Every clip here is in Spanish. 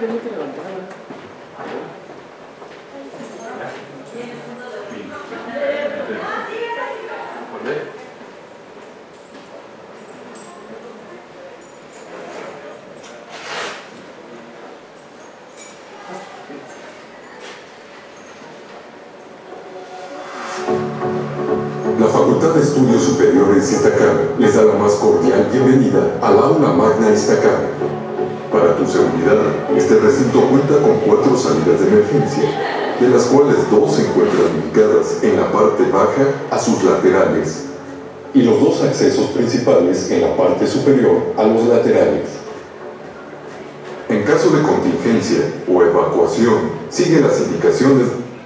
La Facultad de Estudios Superiores Iztacán les da la más cordial bienvenida al Aula Magna Iztacán. Para tu seguridad, este recinto cuenta con 4 salidas de emergencia, de las cuales 2 se encuentran ubicadas en la parte baja a sus laterales, y los 2 accesos principales en la parte superior a los laterales. En caso de contingencia o evacuación, sigue las indicaciones.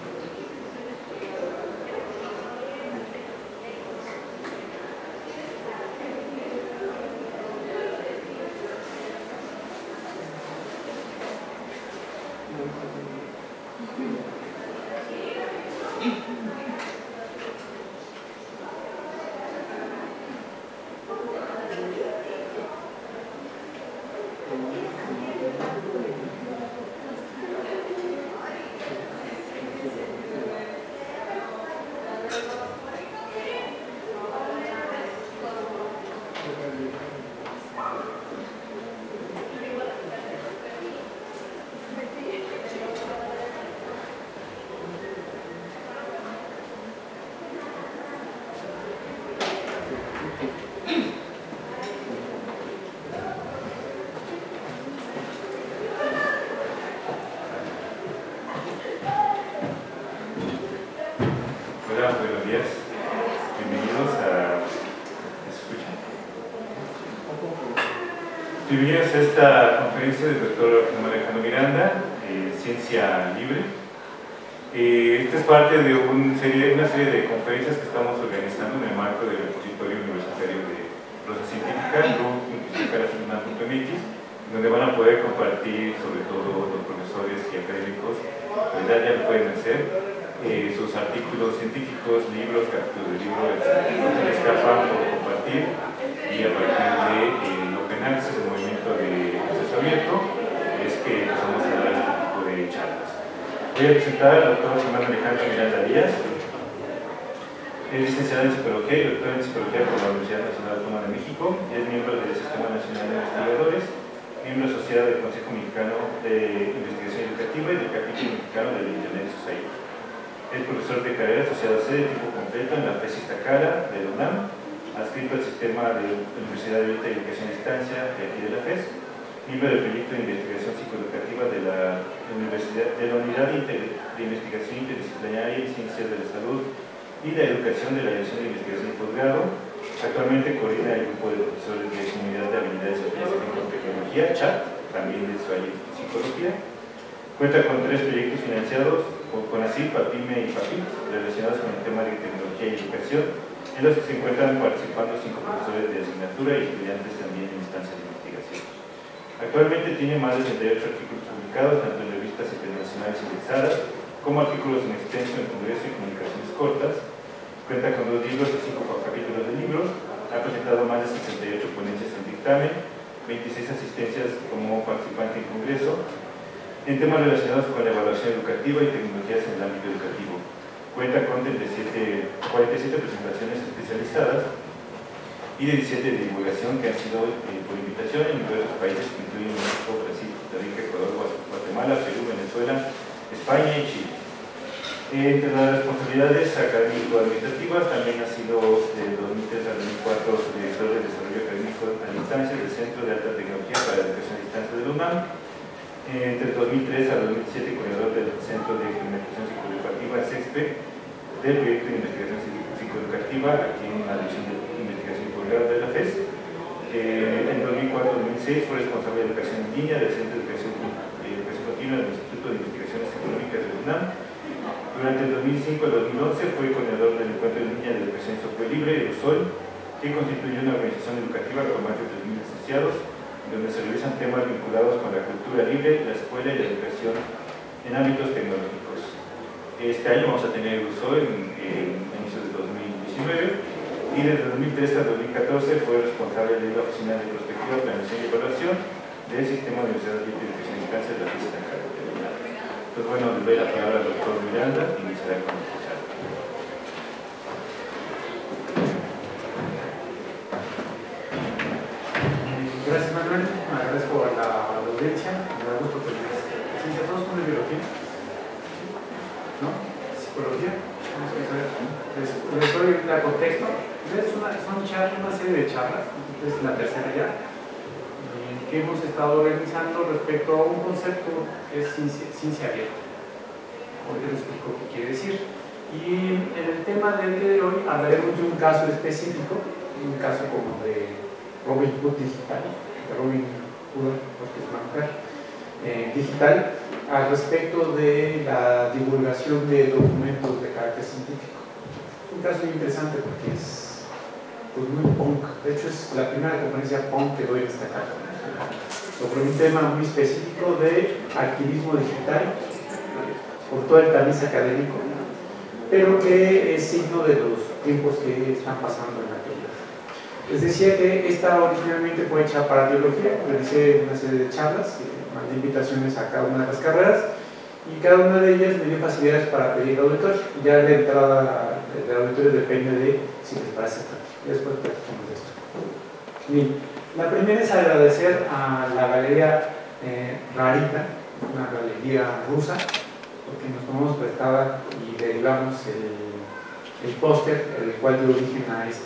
Buenos días, bienvenidos a... Bienvenidos a esta conferencia del doctor Alejandro Miranda, Ciencia Libre. Esta es parte de una serie de conferencias que estamos organizando en el marco del repositorio universitario de prosa científica, RUC.mx, donde van a poder compartir, sobre todo los profesores y académicos, ya lo pueden hacer, sus artículos científicos, libros, capítulos de libros, lo que les escapan por compartir, y a partir de lo que nace el movimiento de acceso abierto es que empezamos a dar este tipo de charlas. Voy a presentar al doctor Alejandro Miranda Díaz. Es licenciado en Psicología y doctor en Psicología por la Universidad Nacional Autónoma de México. Es miembro del Sistema Nacional de Investigadores, miembro asociado del Consejo Mexicano de Investigación Educativa y del Capítulo Mexicano del Internet Society. Es profesor de carrera asociado C de tiempo completo en la FES Iztacala de la UNAM, adscrito al sistema de Universidad de Educación a Distancia de aquí de la FES, miembro del proyecto de investigación psicoeducativa de la Unidad de Investigación Interdisciplinaria en Ciencias de la Salud y la Educación de la Dirección de Investigación y Posgrado. Actualmente coordina el grupo de profesores de Comunidad de Habilidades Aplicadas en Tecnología, CHAT, también de su área de psicología. Cuenta con 3 proyectos financiados por CONACYT, PAPIME y PAPIT, relacionados con el tema de tecnología y educación, en los que se encuentran participando 5 profesores de asignatura y estudiantes también en instancias de investigación. Actualmente tiene más de 68 artículos publicados, tanto en revistas internacionales indexadas, como artículos en extenso en congreso y comunicaciones cortas. Cuenta con 2 libros y 5 capítulos de libros. Ha presentado más de 68 ponencias en dictamen, 26 asistencias como participante en congreso, en temas relacionados con la evaluación educativa y tecnologías en el ámbito educativo. Cuenta con 47 presentaciones especializadas y 17 de divulgación que han sido por invitación en diversos países que incluyen México, Brasil, Costa Rica, Ecuador, Guatemala, Perú, Venezuela, España y Chile. Entre las responsabilidades académico-administrativas también ha sido de 2003 a 2004 director de desarrollo académico a distancia del Centro de Alta Tecnología para la Educación a Distancia de la UNAM. Entre 2003 a 2007 coordinador del Centro de Implementación Psicoeducativa CEXPE del proyecto de investigación psicoeducativa aquí en la División de Investigación y Posgrado de la FES. En 2004-2006 fue responsable de educación en línea del Centro de Educación Continua del Instituto de Investigaciones Económicas de la UNAM. Durante el 2005 al 2011 fue coordinador del Encuentro en Línea de Educación en Software Libre, EDUSOL, que constituye una organización educativa con más de 3.000 asociados, donde se realizan temas vinculados con la cultura libre, la escuela y la educación en ámbitos tecnológicos. Este año vamos a tener EDUSOL en inicios de 2019, y desde 2003 a 2014 fue responsable de la Oficina de Prospectiva, Planeación y Evaluación del Sistema de Universidades Libres de Infección y Cáncer de la Física en Carretera. Entonces, bueno, le doy la palabra al doctor Miranda y iniciará con el charla. Gracias, Manuel. Agradezco a la audiencia. Me da gusto que les todos con biología, ¿no? Psicología. Les doy el contexto. Son una serie de charlas, es la tercera ya, que hemos estado organizando respecto a un concepto que es ciencia abierta. Hoy les explico qué quiere decir. Y en el tema del día de hoy hablaremos de un caso específico, un caso como de Robin Hood digital, de Robin Hood, porque es una mujer, digital, al respecto de la divulgación de documentos de carácter científico. Es un caso muy interesante porque es pues, muy punk. De hecho, es la primera conferencia punk que doy en esta carta, sobre un tema muy específico de activismo digital, por todo el tamiz académico, pero que es signo de los tiempos que están pasando en la actualidad. Les decía que esta originalmente fue hecha para biología, realicé una serie de charlas, mandé invitaciones a cada una de las carreras y cada una de ellas me dio facilidades para pedir auditorio. Ya de entrada del auditorio depende de si les parece atractivo. Después platicamos de esto. Bien, la primera es agradecer a la galería Rarita, una galería rusa, porque nos tomamos prestada y derivamos el póster, el cual dio origen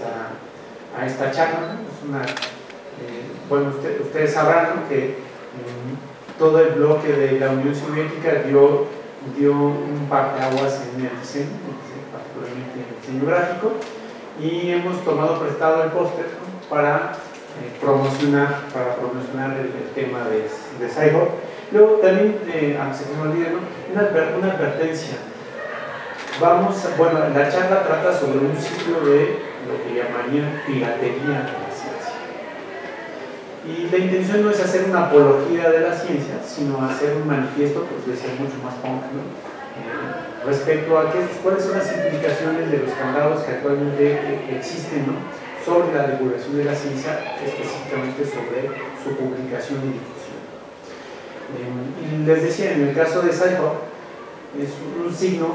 a esta charla, ¿no? Es una, bueno, ustedes sabrán, ¿no?, que todo el bloque de la Unión Soviética dio un parteaguas en el diseño, particularmente en el diseño gráfico, y hemos tomado prestado el póster, ¿no?, para promocionar el tema de Cyborg. Luego también, aunque se me olvide, ¿no?, una advertencia. Bueno, la charla trata sobre un ciclo de lo que llamarían piratería de la ciencia. Y la intención no es hacer una apología de la ciencia, sino hacer un manifiesto, pues de ser mucho más punk, ¿no?, respecto a cuáles son las implicaciones de los candados que actualmente existen, ¿no?, sobre la divulgación de la ciencia, específicamente sobre su publicación y difusión. Y les decía, en el caso de Cyborg, es un signo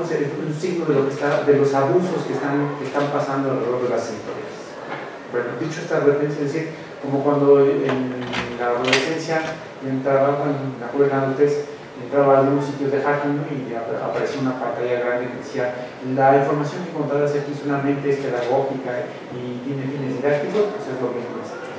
de los abusos que están pasando alrededor de las editoriales. Bueno, dicho esta advertencia, es decir, como cuando en la adolescencia entraba, en la joven adultez, entraba a algunos sitios de hacking, ¿no?, y aparecía una pantalla grande que decía: la información que encontrarás aquí solamente es pedagógica y tiene fines didácticos. Pues es lo mismo.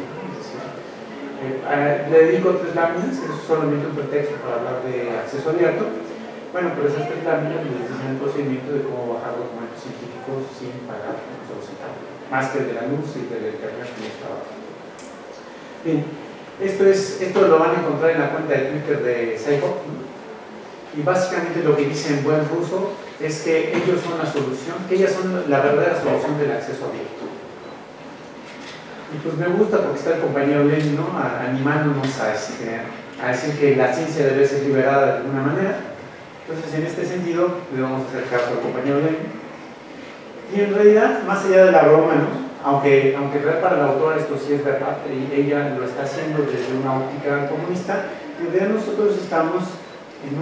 Le dedico 3 láminas, es solamente un pretexto para hablar de acceso abierto. Bueno, pero esas 3 láminas les dicen el procedimiento de cómo bajar documentos científicos sin pagar un solo centavo, más que el de la luz y del internet que estaba. Bien, esto lo van a encontrar en la cuenta de Twitter de Cyborg, ¿no? Y básicamente lo que dice en buen ruso es que ellos son la solución, que ellas son la verdadera solución del acceso abierto. Y pues me gusta porque está el compañero Lenin, ¿no?, animándonos a decir que la ciencia debe ser liberada de alguna manera. Entonces, en este sentido, le vamos a hacer caso al compañero Lenin. Y en realidad, más allá de la broma, ¿no?, aunque para la autora esto sí es verdad, y ella lo está haciendo desde una óptica comunista, en realidad nosotros estamos en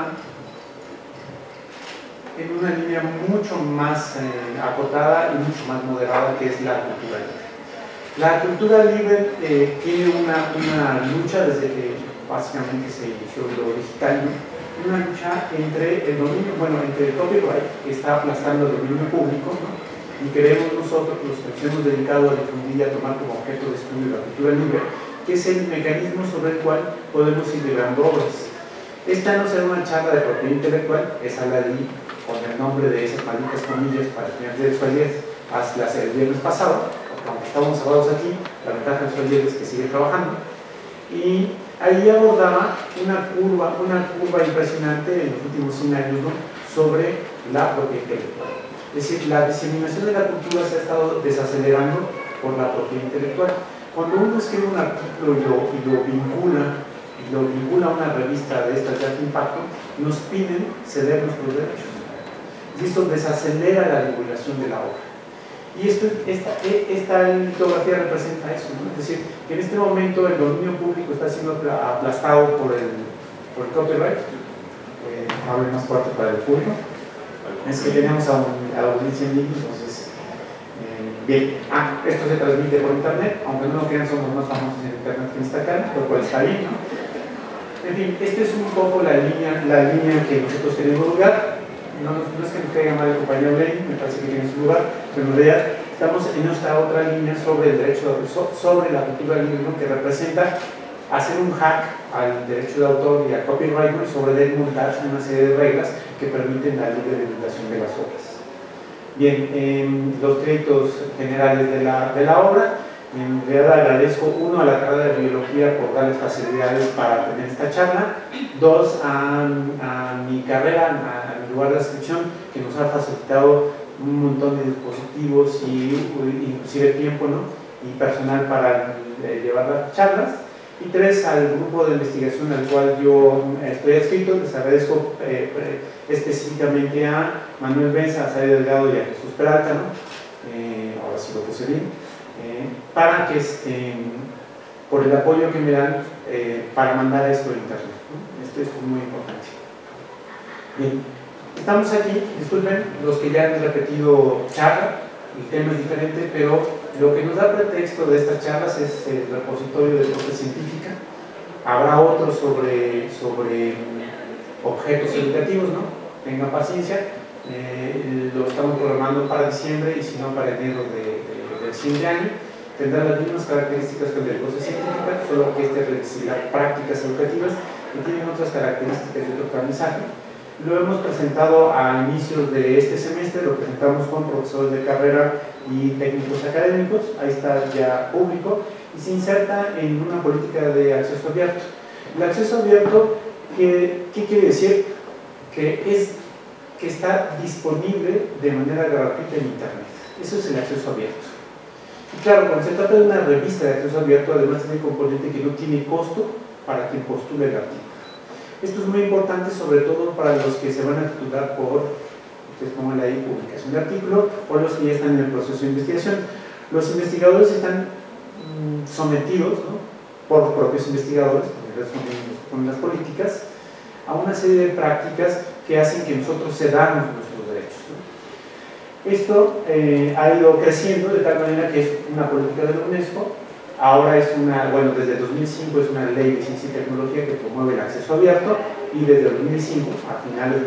una línea mucho más acotada y mucho más moderada, que es la cultura libre. La cultura libre tiene una lucha desde que básicamente se inició lo digital, ¿no?, una lucha entre el dominio, entre el copyright, que está aplastando el dominio público, ¿no?, y creemos nosotros, los que nos hemos dedicado a difundir y a tomar como objeto de estudio la cultura libre, que es el mecanismo sobre el cual podemos ir liberando obras. Esta no será una charla de propiedad intelectual, esa la di con el nombre de esas malditas comillas para tener textualidad hasta el viernes pasado, porque aunque estamos hablados aquí, la ventaja de es que sigue trabajando. Y ahí abordaba una curva impresionante en los últimos 100 años, ¿no?, sobre la propiedad intelectual. Es decir, la diseminación de la cultura se ha estado desacelerando por la propiedad intelectual. Cuando uno escribe un artículo y lo vincula a una revista de estas de alto impacto, nos piden ceder nuestros derechos. Y esto desacelera la divulgación de la obra. Y esta litografía representa eso, ¿no? Es decir, que en este momento el dominio público está siendo aplastado por el copyright. Hable más fuerte para el público. Es que tenemos a la audiencia en línea, entonces, bien, esto se transmite por internet, aunque no lo crean, somos más famosos en internet que en Instagram, lo cual está bien, ¿no? En fin, esta es un poco la línea que nosotros tenemos lugar. No es que nos caiga mal el compañero Lenin, me parece que tiene su lugar, pero en realidad estamos en nuestra otra línea sobre el derecho, sobre la cultura libre, ¿no? Que representa hacer un hack al derecho de autor y al copyright, ¿no? Y sobre él montarse una serie de reglas que permiten la libre divulgación de las obras. Bien, los créditos generales de la obra. En realidad agradezco, uno, a la carrera de biología por darles facilidades para tener esta charla, dos, a mi carrera, a mi lugar de inscripción, que nos ha facilitado un montón de dispositivos y inclusive tiempo, ¿no? Y personal para llevar las charlas. Y tres, al grupo de investigación al cual yo estoy adscrito. Les agradezco específicamente a Manuel Benza, a Sari Delgado y a Jesús Peralta, ¿no? Ahora sí lo puse bien. Para que por el apoyo que me dan para mandar esto a internet, ¿no? Esto es muy importante. Bien, estamos aquí, disculpen los que ya han repetido charla, el tema es diferente, pero lo que nos da pretexto de estas charlas es el repositorio de propuesta científica. Habrá otros sobre objetos educativos, ¿no? Tengan paciencia, lo estamos programando para diciembre y si no para enero del siguiente año. Tendrá las mismas características que el de propuesta científica, solo que este recibirá prácticas educativas que tienen otras características de otro aprendizaje. Lo hemos presentado a inicios de este semestre, lo presentamos con profesores de carrera y técnicos académicos, ahí está ya público, y se inserta en una política de acceso abierto. El acceso abierto, ¿qué quiere decir? Que está disponible de manera gratuita en internet. Eso es el acceso abierto. Y claro, cuando se trata de una revista de acceso abierto, además tiene un componente que no tiene costo para quien postule el artículo. Esto es muy importante, sobre todo para los que se van a titular por, ustedes pongan ahí, publicación de artículo, o los que ya están en el proceso de investigación. Los investigadores están sometidos, ¿no? Por los propios investigadores, con las políticas, a una serie de prácticas que hacen que nosotros cedamos nuestros derechos, ¿no? Esto ha ido creciendo de tal manera que es una política de la UNESCO. Ahora es desde 2005 es una ley de ciencia y tecnología que promueve el acceso abierto, y desde 2005, a finales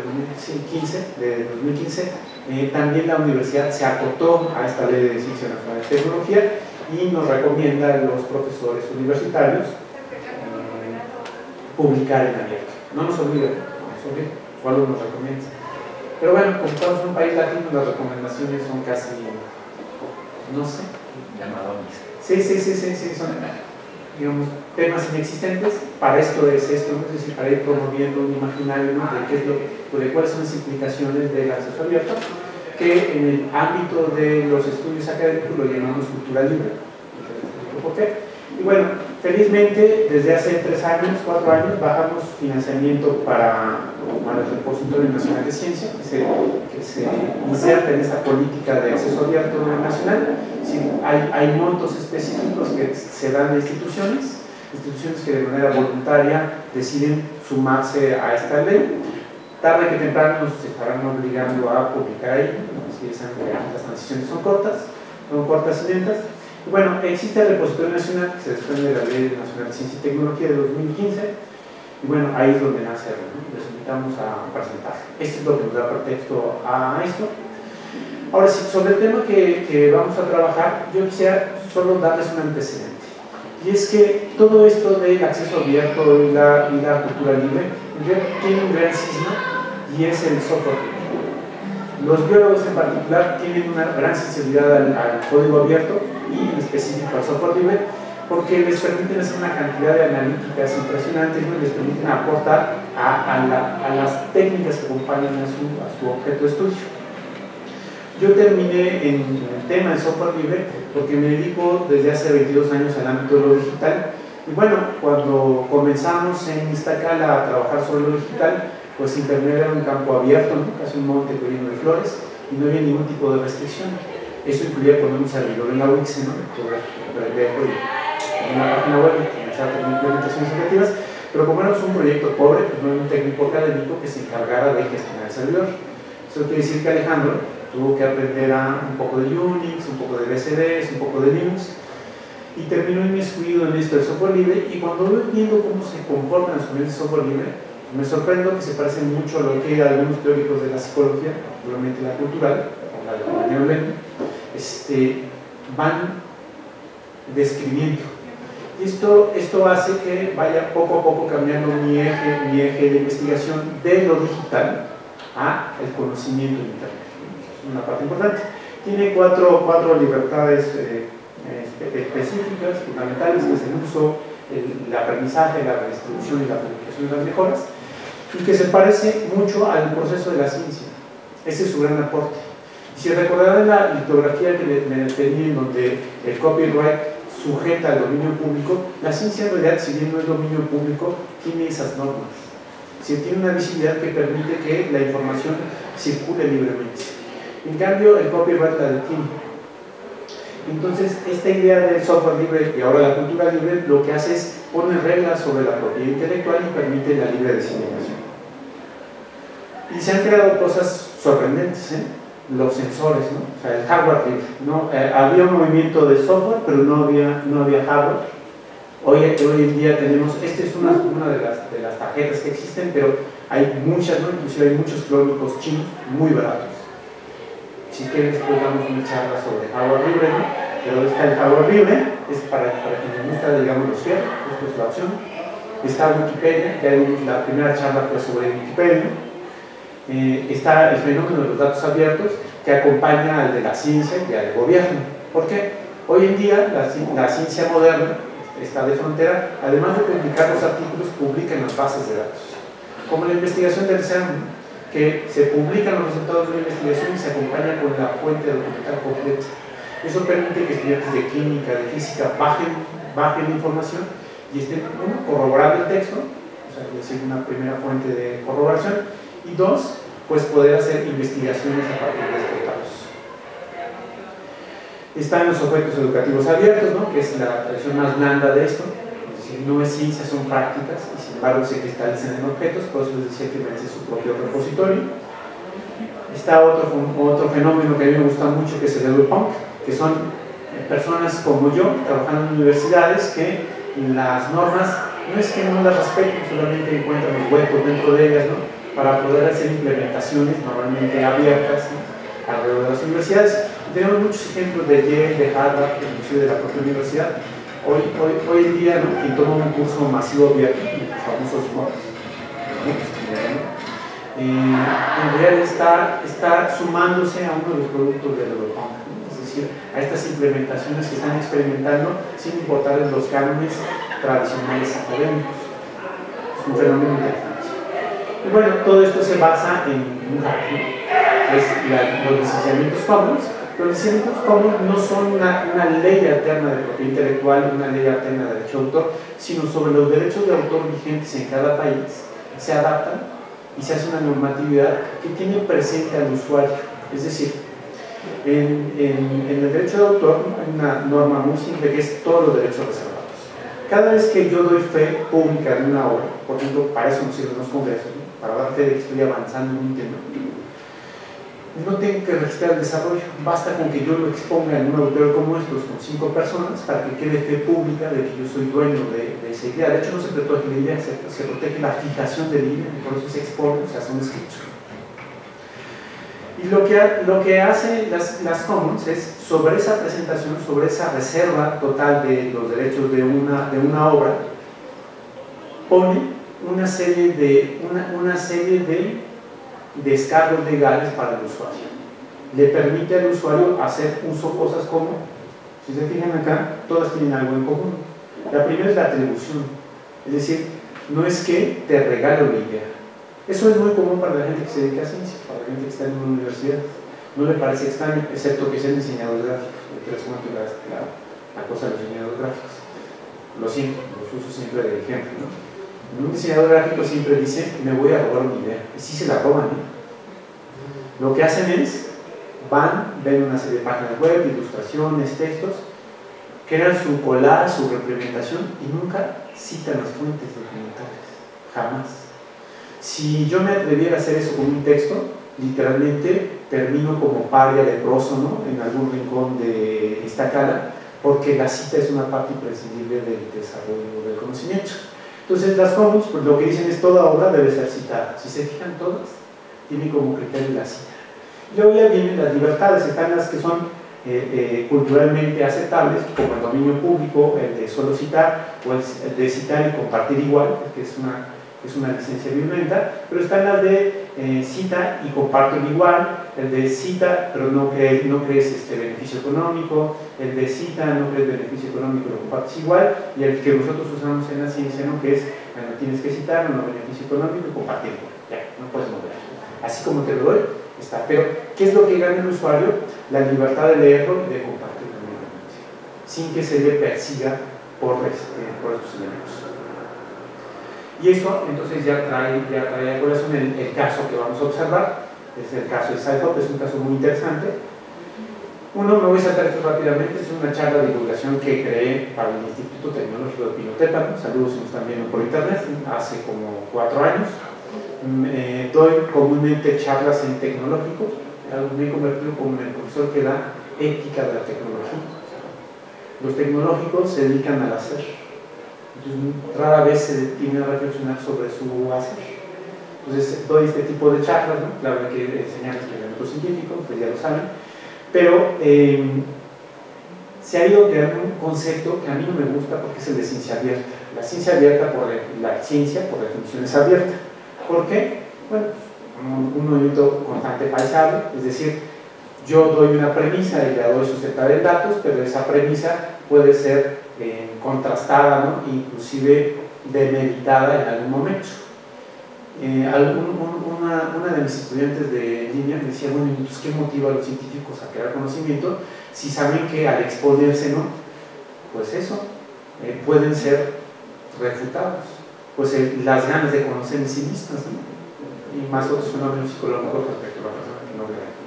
de 2015, también la universidad se acotó a esta ley de ciencia nacional y tecnología y nos recomienda a los profesores universitarios publicar en abierto. No nos olviden, solo nos recomienda. Pero bueno, como estamos en un país latino, las recomendaciones son casi, no sé, llamadones. Sí, son, digamos, temas inexistentes. Para esto es esto, ¿no? Es decir, para ir promoviendo un imaginario, ¿no? de cuáles son las implicaciones del acceso abierto, que en el ámbito de los estudios académicos lo llamamos cultura libre. Y bueno, felizmente desde hace 4 años bajamos financiamiento para el Repositorio Nacional de Ciencia, que se inserta en esta política de acceso abierto nacional. Sí, hay montos específicos que se dan a instituciones que de manera voluntaria deciden sumarse a esta ley. Tarde que temprano nos estarán obligando a publicar ahí, si las transiciones son cortas y lentas. Y bueno, existe el Repositorio Nacional que se desprende de la Ley Nacional de Ciencia y Tecnología de 2015, y bueno, ahí es donde nace, ¿no? Les invitamos a presentar. Esto es lo que nos da pretexto a esto. Ahora sí, sobre el tema que vamos a trabajar, yo quisiera solo darles un antecedente. Y es que todo esto del acceso abierto y la cultura libre tiene un gran cisma, y es el software libre. Los biólogos en particular tienen una gran sensibilidad al código abierto y en específico al software libre, porque les permiten hacer una cantidad de analíticas impresionantes, ¿no? Y les permiten aportar a las técnicas que acompañan a su objeto de estudio. Yo terminé en el tema de software libre porque me dedico desde hace 22 años al ámbito de lo digital, y bueno, cuando comenzamos en Iztacala a trabajar sobre lo digital, pues internet era un campo abierto, ¿no? Casi un monte lleno de flores, y no había ningún tipo de restricción. Eso incluía poner un servidor en la Wix, ¿no? En una página web, comenzar con implementaciones efectivas, pero como éramos un proyecto pobre, pues no era un técnico académico que se encargara de gestionar el servidor. Eso quiere decir que Alejandro tuvo que aprender un poco de Unix, un poco de BSDs, un poco de Linux, y terminó inmiscuido en esto del software libre. Y cuando voy viendo cómo se comportan las comunidades de software libre, me sorprendo que se parecen mucho a lo que algunos teóricos de la psicología, particularmente la cultural, como la de Daniel Lenin, van describiendo. Y esto hace que vaya poco a poco cambiando mi eje de investigación de lo digital a el conocimiento de Internet. Es una parte importante. Tiene cuatro libertades específicas, fundamentales, que es el uso, el aprendizaje, la redistribución y la publicación de las mejoras, y que se parece mucho al proceso de la ciencia. Ese es su gran aporte. Y si recordarán la litografía que me tenía, en donde el copyright sujeta al dominio público, la ciencia en realidad, si bien no es dominio público, tiene esas normas. Si tiene una visibilidad que permite que la información circule libremente. En cambio, el copyright la detiene. Entonces, esta idea del software libre y ahora la cultura libre lo que hace es poner reglas sobre la propiedad intelectual y permite la libre diseminación. Y se han creado cosas sorprendentes, los sensores, ¿no? O sea, el hardware libre, ¿no? Había un movimiento de software, pero no había hardware. Hoy en día tenemos, esta es una de las tarjetas que existen, pero hay muchas, ¿no? Inclusive hay muchos clónicos chinos muy baratos. Si quieren, después damos una charla sobre hardware libre, ¿no? Pero está el hardware libre, es para quien les gusta, digamos, los fierros, esto es la opción. Está Wikipedia, que la primera charla fue sobre Wikipedia. Está el fenómeno de los datos abiertos, que acompaña al de la ciencia y al gobierno. ¿Por qué? Hoy en día la ciencia moderna está de frontera, además de publicar los artículos, publica en las bases de datos. Como la investigación del CERN, que se publican los resultados de la investigación y se acompaña con la fuente documental completa. Eso permite que estudiantes de química, de física, bajen la información y estén, uno, corroborando el texto, o sea, es decir, una primera fuente de corroboración, y dos, pues poder hacer investigaciones a partir de estos datos. Están los objetos educativos abiertos, ¿no? Que es la versión más blanda de esto, es decir, no es ciencia, son prácticas, y sin embargo se cristalizan en objetos, por eso les decía que merece su propio repositorio. Está otro fenómeno que a mí me gusta mucho, que es el Edupunk, que son personas como yo, trabajando en universidades, que las normas, no es que no las respeten, solamente encuentran los huecos dentro de ellas, ¿no? Para poder hacer implementaciones normalmente abiertas, ¿no? Alrededor de las universidades. Y tenemos muchos ejemplos de Yale, de Harvard, inclusive de la propia universidad. Hoy en día, ¿no? Quien toma un curso masivo abierto, los famosos MOOCs, en realidad está sumándose a uno de los productos del Edupunk, ¿no? Es decir, a estas implementaciones que están experimentando sin importarles los cánones tradicionales académicos. Es un fenómeno interesante. Y bueno, todo esto se basa en un hack, ¿no? Es los licenciamientos commons. Los licenciamientos commons no son una ley alterna de propiedad intelectual, una ley alterna de derecho de autor, sino sobre los derechos de autor vigentes en cada país, se adaptan y se hace una normatividad que tiene presente al usuario. Es decir, en el derecho de autor hay una norma muy simple que es todos los derechos reservados. Cada vez que yo doy fe pública de una obra, por ejemplo, para eso nos sirven los congresos, ¿no? Para dar fe de que estoy avanzando en un tema, no tengo que registrar el desarrollo, basta con que yo lo exponga en un auditorio como estos con 5 personas para que quede fe pública de que yo soy dueño de esa idea. De hecho, no se protege la idea, se protege la fijación de la idea, y por eso se expone, o sea, son escritos. Y lo que hacen las commons es, sobre esa presentación, sobre esa reserva total de los derechos de una obra, pone una serie de descargos legales para el usuario. Le permite al usuario hacer uso de cosas como, si se fijan acá, todas tienen algo en común. La primera es la atribución, es decir, no es que te regalo la idea. Eso es muy común para la gente que se dedica a ciencia, para la gente que está en una universidad. No le parece extraño, excepto que sean diseñadores gráficos. Yo les cuento la cosa de los diseñadores gráficos. Lo siento, los uso siempre de ejemplo, ¿no? Un diseñador gráfico siempre dice, me voy a robar una idea. Y sí se la roban, ¿eh? Lo que hacen es van, ven una serie de páginas web, ilustraciones, textos, crean su collage, su representación y nunca citan las fuentes documentales, jamás. Si yo me atreviera a hacer eso con un texto, literalmente termino como paria leproso, ¿no?, en algún rincón de Iztacala, porque la cita es una parte imprescindible del desarrollo del conocimiento. Entonces las comuns, pues lo que dicen es toda obra debe ser citada. Si se fijan todas, tienen como criterio la cita. Y luego ya vienen las libertades, están las que son culturalmente aceptables, como el dominio público, el de solo citar, o el de citar y compartir igual, que es una licencia violenta, pero están las de cita y comparten igual, el de cita pero no crees beneficio económico, el de cita no crees beneficio económico, lo compartes igual, y el que nosotros usamos en la ciencia, ¿no?, que es no tienes que citar, no beneficio económico y compartir igual, ya, no puedes mover. Así como te lo doy, está. Pero, ¿qué es lo que gana el usuario? La libertad de leerlo y de compartirlo sin que se le persiga por estos elementos. Y eso entonces ya trae a colación el caso que vamos a observar, es el caso de Sci-Hop, es un caso muy interesante. Me voy a saltar esto rápidamente, es una charla de divulgación que creé para el Instituto Tecnológico de Pinotétano, saludos si nos están viendo por internet, hace como 4 años. Doy comúnmente charlas en tecnológico, me he convertido como el profesor que da ética de la tecnología. Los tecnológicos se dedican al hacer. Entonces, rara vez se detiene a reflexionar sobre su hacer. Entonces, doy este tipo de charlas, ¿no? Claro, hay que enseñar experimentos científicos, pues ya lo saben, pero se ha ido creando un concepto que a mí no me gusta porque es el de ciencia abierta. La ciencia abierta, la ciencia, por definición, es abierta. ¿Por qué? Bueno, un movimiento constante paisable, es decir, yo doy una premisa y la doy sustentada en datos, pero esa premisa puede ser contrastada, ¿no?, inclusive demeritada en algún momento. Una de mis estudiantes de línea me decía, bueno, pues, ¿qué motiva a los científicos a crear conocimiento si saben que al exponerse, ¿no?, pues eso, pueden ser refutados? Pues las ganas de conocer en sí mismas, ¿no?, y más otros fenómenos psicológicos respecto a la persona que no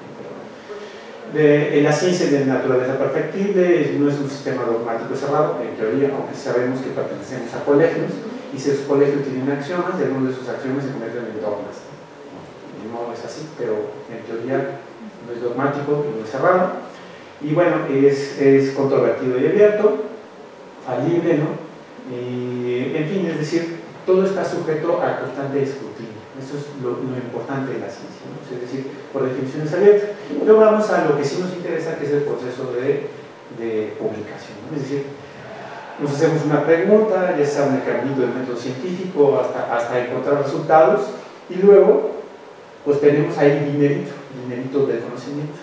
ve. La ciencia de naturaleza perfectible no es un sistema dogmático cerrado, en teoría, aunque sabemos que pertenecemos a colegios, y si esos colegios tienen axiomas, y algunos de esos axiomas se convierten en dogmas. No es así, pero en teoría no es dogmático y no es cerrado. Y bueno, es controvertido y abierto, falible, ¿no? Y, en fin, es decir, todo está sujeto a constante escrutinio. Eso es lo importante de la ciencia, ¿no? Es decir, por definición es abierta. Luego vamos a lo que sí nos interesa, que es el proceso de publicación, ¿no? Es decir, nos hacemos una pregunta, ya sea en el caminito del método científico hasta encontrar resultados, y luego pues tenemos ahí dinerito del conocimiento,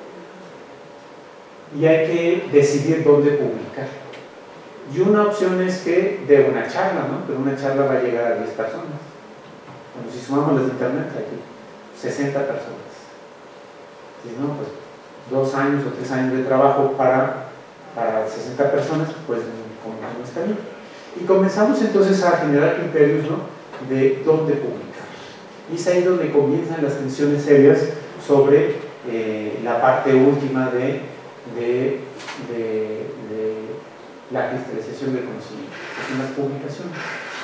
y hay que decidir dónde publicar. Y una opción es que dé una charla, ¿no?, pero una charla va a llegar a 10 personas. Bueno, si sumamos las de internet, hay 60 personas. Si no, pues 2 años o 3 años de trabajo para 60 personas, pues como no está bien. Y comenzamos entonces a generar criterios, ¿no?, de dónde publicar. Y es ahí donde comienzan las tensiones serias sobre la parte última de la cristalización del conocimiento, que son las publicaciones.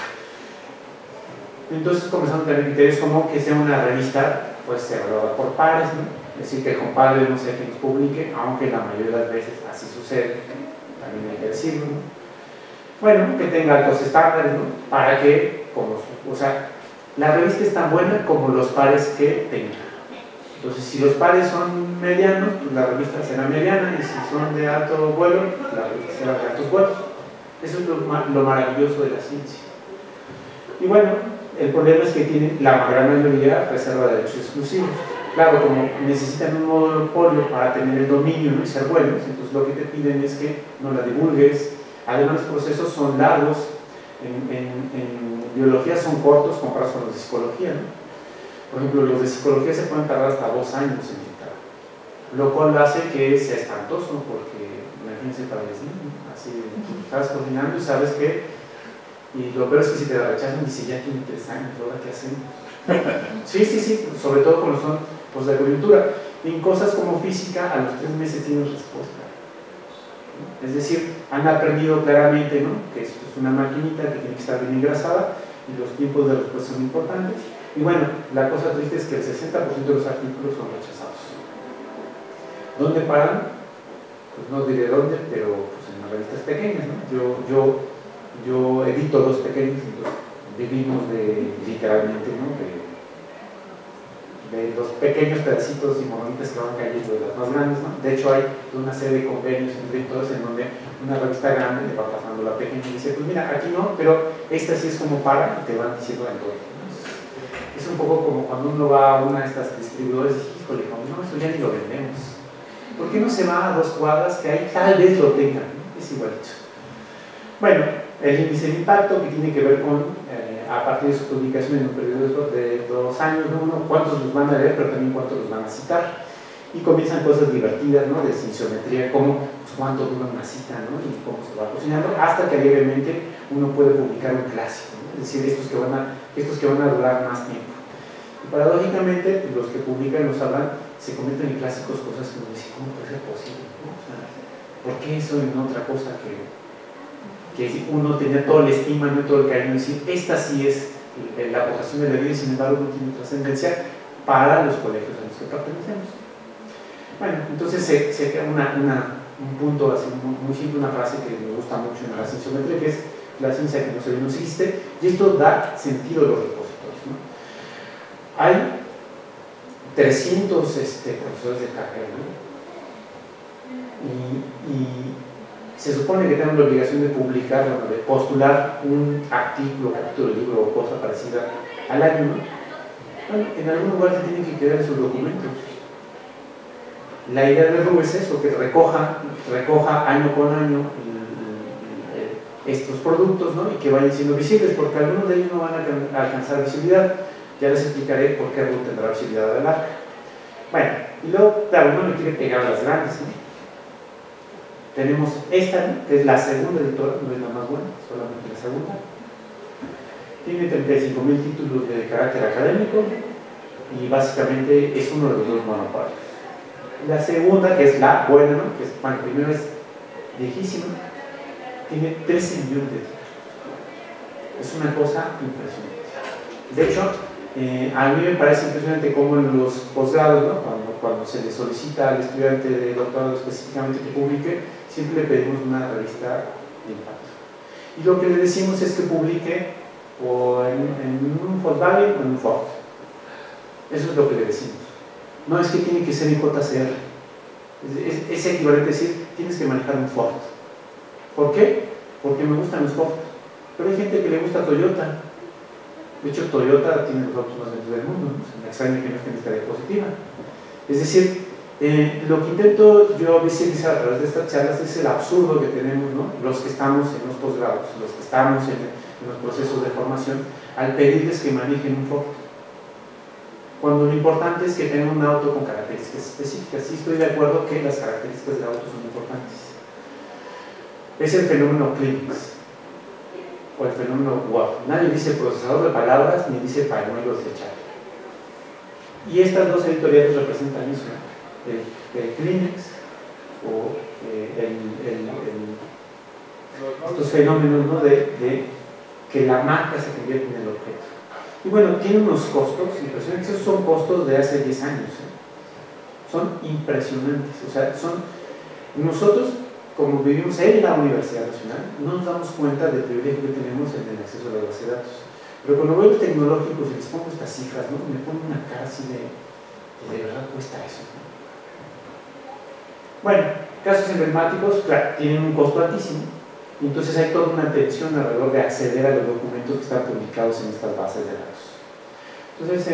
Entonces comenzamos a tener criterios como que sea una revista pues evaluada por pares, ¿no? Es decir, que el compadre no sea quien nos publique, aunque la mayoría de las veces así sucede, también hay que decirlo, ¿no? Bueno, que tenga altos estándares, ¿no?, para que, o sea, la revista es tan buena como los pares que tenga. Entonces, si los pares son medianos, pues la revista será mediana, y si son de alto vuelo, la revista será de altos vuelos. Eso es lo maravilloso de la ciencia. Y bueno, el problema es que tienen, la gran mayoría reserva derechos exclusivos. Claro, como necesitan un monopolio para tener el dominio, ¿no?, y ser buenos, entonces lo que te piden es que no la divulgues. Además, los procesos son largos. En biología son cortos comparados con los de psicología, ¿no? Por ejemplo, los de psicología se pueden tardar hasta 2 años en dictar, lo cual hace que sea espantoso, porque imagínense para el niño, así estás coordinando y sabes que, y lo peor es que si te la rechazan, dice ya tiene 3 años, ¿ahora qué hacemos? Sí, sobre todo cuando son pues de coyuntura. En cosas como física, a los 3 meses tienes respuesta. Es decir, han aprendido claramente, ¿no?, que esto es una maquinita que tiene que estar bien engrasada y los tiempos de respuesta son importantes. Y bueno, la cosa triste es que el 60% de los artículos son rechazados. ¿Dónde paran? Pues no diré dónde, pero pues en las revistas pequeñas, ¿no? Yo edito 2 pequeños, entonces vivimos literalmente, ¿no?, de los pequeños pedacitos y monolitas que van cayendo de las más grandes, ¿no? De hecho hay una serie de convenios entre editores en donde una revista grande le va pasando la pequeña y dice, pues mira, aquí no, pero esta sí es como para, y te van diciendo en todo, ¿no? Es un poco como cuando uno va a una de estas distribuidores y dice, híjole, no, esto ya ni lo vendemos. ¿Por qué no se va a 2 cuadras que ahí tal vez lo tengan, ¿no? Es igualito. Bueno, el índice de impacto, que tiene que ver con, a partir de su publicación en un periodo de 2 años, ¿no?, cuántos los van a leer, pero también cuántos los van a citar. Y comienzan cosas divertidas, ¿no?, de cienciometría, como pues, cuánto dura una cita, ¿no?, y cómo se va cocinando, hasta que levemente uno puede publicar un clásico, ¿no?, es decir, estos que van a durar más tiempo. Y paradójicamente, los que publican, los hablan, se convierten en clásicos, cosas que uno dice, ¿cómo puede ser posible?, ¿no? O sea, ¿por qué eso en otra cosa que uno tenía toda la estima, no todo el cariño, decir, esta sí es la vocación de la vida y sin embargo no tiene trascendencia para los colegios a los que pertenecemos? Bueno, entonces se crea un punto así muy simple, una frase que me gusta mucho en la cienciometría, que es la ciencia que no existe, y esto da sentido a los repositorios, ¿no? Hay 300 profesores de carrera, ¿no?, y se supone que tenemos la obligación de publicar, bueno, de postular un artículo, capítulo de libro o cosa parecida al año, ¿no? Bueno, en algún lugar se tienen que quedar esos documentos. La idea del RU es eso, que recoja año con año estos productos, ¿no?, y que vayan siendo visibles, porque algunos de ellos no van a alcanzar visibilidad. Ya les explicaré por qué RU tendrá visibilidad a la larga. Bueno, y luego, claro, uno le quiere pegar a las grandes, ¿no? Tenemos esta, ¿no?, que es la segunda editora, no es la más buena, solamente la segunda. Tiene 35,000 títulos de carácter académico y básicamente es uno de los 2 monopolios. La segunda, que es la buena, ¿no?, que es, bueno, primero es viejísima, tiene 13 millones de títulos. Es una cosa impresionante. De hecho, a mí me parece impresionante cómo en los posgrados, ¿no?, cuando se le solicita al estudiante de doctorado específicamente que publique, siempre le pedimos una revista de impacto. Y lo que le decimos es que publique o en un Volkswagen o en un Ford. Eso es lo que le decimos. No es que tiene que ser en JCR. Es equivalente a decir, tienes que manejar un Ford. ¿Por qué? Porque me gustan los Ford. Pero hay gente que le gusta Toyota. De hecho, Toyota tiene los autos más vendidos del mundo, ¿no? Me extraña que no esté en esta diapositiva. Es decir, lo que intento yo visibilizar a través de estas charlas es el absurdo que tenemos, ¿no?, los que estamos en los posgrados, los que estamos en los procesos de formación, al pedirles que manejen un Ford. Cuando lo importante es que tengan un auto con características específicas. Sí, estoy de acuerdo que las características del auto son importantes. Es el fenómeno Kleenex o el fenómeno WAP. Nadie dice procesador de palabras ni dice pañuelo desechable. Y estas 2 editoriales representan eso, ¿no?, el Kleenex o estos fenómenos, ¿no?, de que la marca se convierte en el objeto. Y bueno, tiene unos costos impresionantes. Esos son costos de hace 10 años, ¿eh? Son impresionantes. O sea, nosotros, como vivimos en la Universidad Nacional, no nos damos cuenta del privilegio que tenemos en el acceso a la base de datos. Pero cuando veo los tecnológicos y les pongo estas cifras, ¿no?, me pongo una cara así de verdad cuesta eso, ¿no? Bueno, casos emblemáticos, claro, tienen un costo altísimo. Entonces hay toda una tensión alrededor de acceder a los documentos que están publicados en estas bases de datos. Entonces,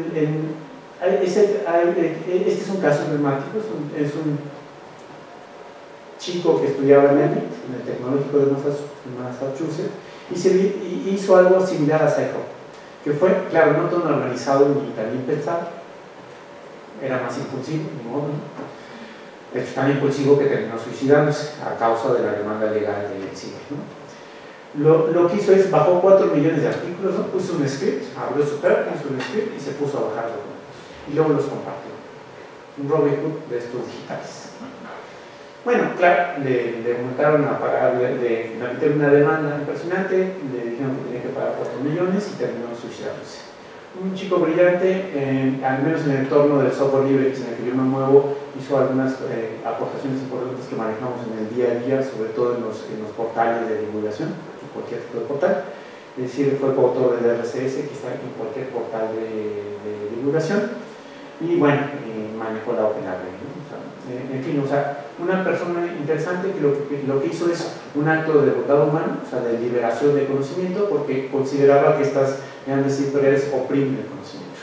este es un caso emblemático, es un chico que estudiaba en el Tecnológico de Massachusetts, y hizo algo similar a Seiko, que fue, claro, no tan organizado ni tan bien pensado, era más impulsivo, ni modo, ¿no? De hecho, tan impulsivo que terminó suicidándose a causa de la demanda legal del ciber, ¿no? Lo que hizo es, bajó 4 millones de artículos, ¿no?, puso un script, abrió su PER, hizo un script y se puso a bajar documentos, y luego los compartió. un Robin Hood de estos digitales. Bueno, claro, le montaron a pagar, le metieron una demanda impresionante, le dijeron que tenía que pagar 4 millones y terminó suicidándose. Un chico brillante, al menos en el entorno del software libre en el que yo me muevo, hizo algunas aportaciones importantes que manejamos en el día a día, sobre todo en los portales de divulgación, en cualquier tipo de portal. Es decir, fue coautor del RCS, que está en cualquier portal de divulgación, y bueno, manejó la OpenAPI, ¿no? O sea, en fin, o sea, una persona interesante que lo que hizo es un acto de bondad humana, o sea, de liberación de conocimiento, porque consideraba que estas grandes editoriales oprimen el conocimiento.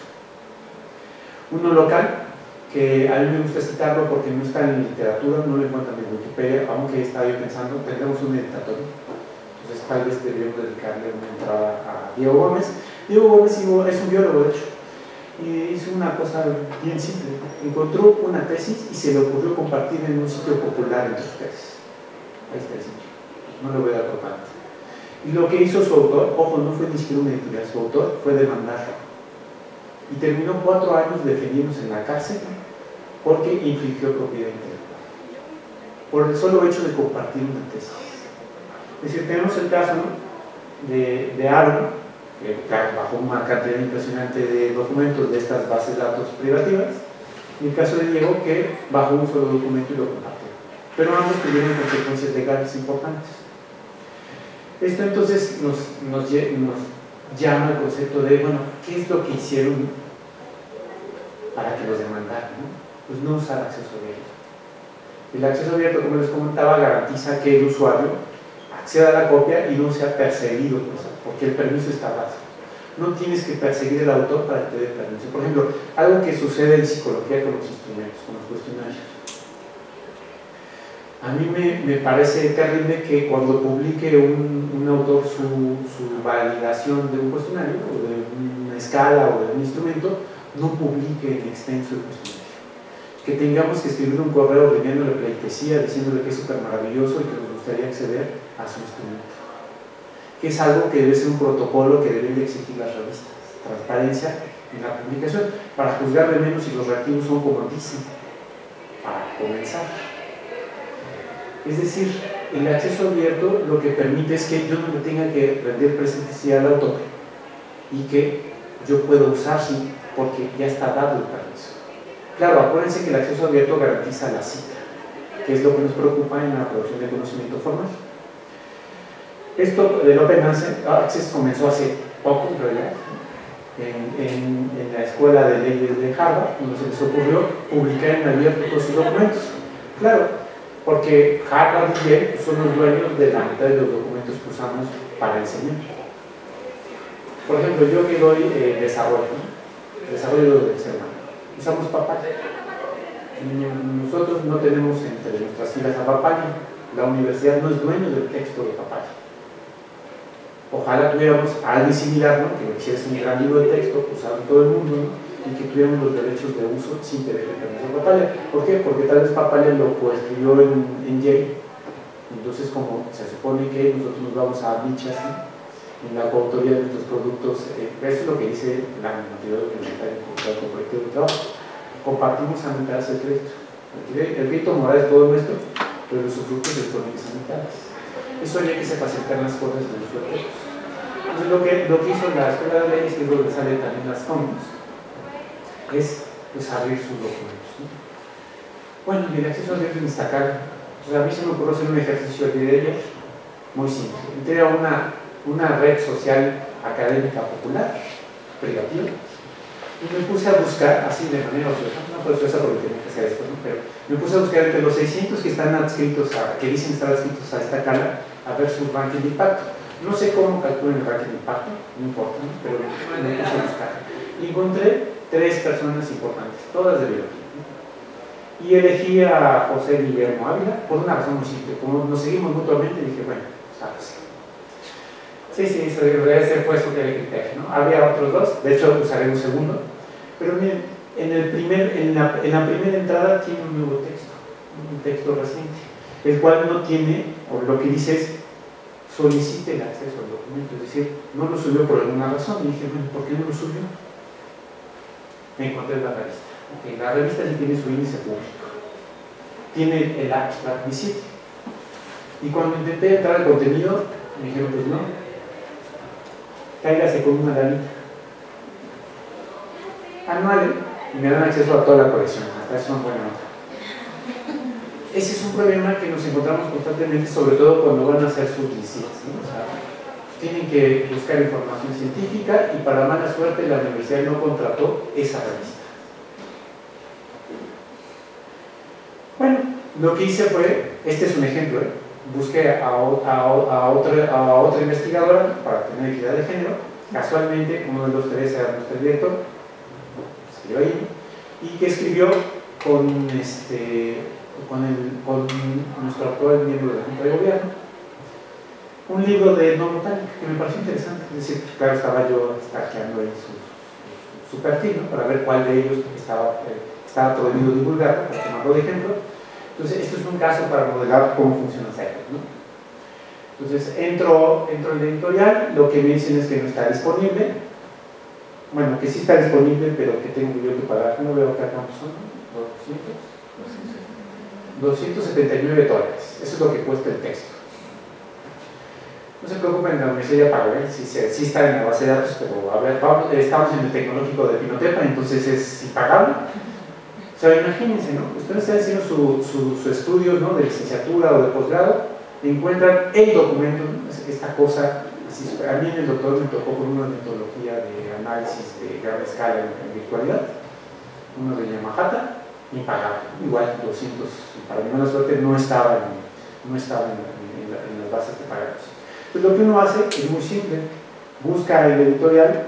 Uno local, que a mí me gusta citarlo porque no está en literatura, no lo encuentran en Wikipedia, aunque estaba yo pensando, tendremos un editatorio, entonces tal vez deberíamos dedicarle una entrada a Diego Gómez. Diego Gómez es un biólogo, de hecho, y hizo una cosa bien simple, encontró una tesis y se le ocurrió compartir en un sitio popular entre ustedes. Ahí está el sitio, no le voy a dar propaganda. Y lo que hizo su autor, ojo, no fue ni siquiera una editorial, su autor fue demandarlo. Y terminó 4 años defendiéndose en la cárcel porque infringió propiedad intelectual, por el solo hecho de compartir una tesis. Es decir, tenemos el caso, ¿no?, de Aaron, que bajó una cantidad impresionante de documentos de estas bases de datos privativas, y el caso de Diego, que bajó un solo documento y lo compartió. Pero ambos tuvieron consecuencias legales importantes. Esto entonces nos llama al concepto de, bueno, ¿qué es lo que hicieron para que los demandaran, ¿no? Pues no usar acceso abierto. El acceso abierto, como les comentaba, garantiza que el usuario acceda a la copia y no sea perseguido, porque el permiso está dado. No tienes que perseguir al autor para que te dé permiso. Por ejemplo, algo que sucede en psicología con los instrumentos, con los cuestionarios. A mí me parece terrible que cuando publique un autor su validación de un cuestionario, o de una escala o de un instrumento, no publique en extenso el cuestionario. Que tengamos que escribir un correo pidiéndole pleitesía, diciéndole que es súper maravilloso y que nos gustaría acceder a su instrumento. Que es algo que debe ser un protocolo que deben de exigir las revistas. Transparencia en la publicación, para juzgar de menos si los reactivos son como dicen, para comenzar. Es decir, el acceso abierto lo que permite es que yo no le tenga que rendir pleitesía al autor y que yo pueda usar, sí, porque ya está dado el permiso. Claro, acuérdense que el acceso abierto garantiza la cita, que es lo que nos preocupa en la producción de conocimiento formal. Esto del Open Access comenzó hace poco, en realidad, en la Escuela de Leyes de Harvard, donde se les ocurrió publicar en abierto todos sus documentos. Claro, porque Harvard y Yale son los dueños de la mitad de los documentos que usamos para enseñar. Por ejemplo, yo que doy desarrollo del ser humano, usamos Papaya. Nosotros no tenemos entre nuestras filas a Papaya. La universidad no es dueño del texto de Papaya. Ojalá tuviéramos a alguien similar, ¿no?, que hiciese un gran libro de texto usado en todo el mundo, ¿no?, y que tuviéramos los derechos de uso sin tener que permiso a Papaya. ¿Por qué? Porque tal vez Papaya lo coescribió en Yale. Entonces, como se supone que nosotros nos vamos a bichas, ¿no?, en la coautoría de nuestros productos, eso es lo que dice la normativa documentaria del colectivo de trabajo. Compartimos a mitad el crédito. El crédito moral es todo nuestro, pero los frutos se supone que son mitades. Eso haría que se facilitan las cosas de los sujetos. Entonces, lo que hizo la Escuela de Leyes, que es donde salen también las comunes, es pues, abrir sus documentos, ¿no? Bueno, y el acceso abierto en Instacar. Entonces, a mí se me ocurrió hacer un ejercicio de ayer muy simple. Entré a una red social académica popular, privativa, y me puse a buscar, así de manera ociosa, no fue ociosa porque tenía que hacer esto, ¿no?, pero me puse a buscar entre los 600 que están adscritos que dicen estar adscritos a esta cala, a ver su ranking de impacto. No sé cómo calculan el ranking de impacto, no importa, ¿no?, pero me puse a buscar. Y encontré 3 personas importantes, todas de biología, ¿no? Y elegí a José Guillermo Ávila por una razón muy simple. Como nos seguimos mutuamente, dije, bueno, sabes. Sí, ese fue su criterio, ¿no? Había otros 2, de hecho usaré un segundo, pero miren, en la primera entrada tiene un nuevo texto, un texto reciente, el cual no tiene, o lo que dice es, solicite el acceso al documento, es decir, no lo subió por alguna razón, y dije, bueno, ¿por qué no lo subió? Me encontré en la revista. Okay, la revista sí tiene su índice público, tiene el abstract visible. Y cuando intenté entrar al contenido, me dijeron, pues no, cáigase con una lanita anual y me dan acceso a toda la colección. Hasta eso es una buena nota. Ese es un problema que nos encontramos constantemente, sobre todo cuando van a hacer sus visitas, ¿no? O sea, tienen que buscar información científica y para mala suerte la universidad no contrató esa revista. Bueno, lo que hice fue, este es un ejemplo, busqué a otra investigadora para tener equidad de género. Casualmente uno de los tres era nuestro director, escribió ahí, y que escribió con nuestro actual miembro de la Junta de Gobierno un libro de etnobotánica que me pareció interesante. Es decir, claro, estaba yo stalkeando ahí su perfil, ¿no? Para ver cuál de ellos estaba prohibido divulgar, para tomarlo de ejemplo. Entonces, esto es un caso para modelar cómo funciona Cypher, ¿no? Entonces, entro en la editorial, lo que me dicen es que no está disponible. Bueno, que sí está disponible, pero que tengo yo que pagar. No veo acá cuántos son, $279. Eso es lo que cuesta el texto. No se preocupen, la universidad ya pagó, sí está en la base de datos, pero a ver, estamos en el tecnológico de Pinotepa, entonces es impagable. O sea, imagínense, ¿no? Ustedes están haciendo su estudio, ¿no? De licenciatura o de posgrado, encuentran el documento, ¿no? Esta cosa. A mí en el doctor me tocó con una metodología de análisis de gran escala en virtualidad, uno de Yamahata, impagable, igual 200, para mi mala suerte no estaba en las bases de pagos. Pues lo que uno hace es muy simple, busca el editorial,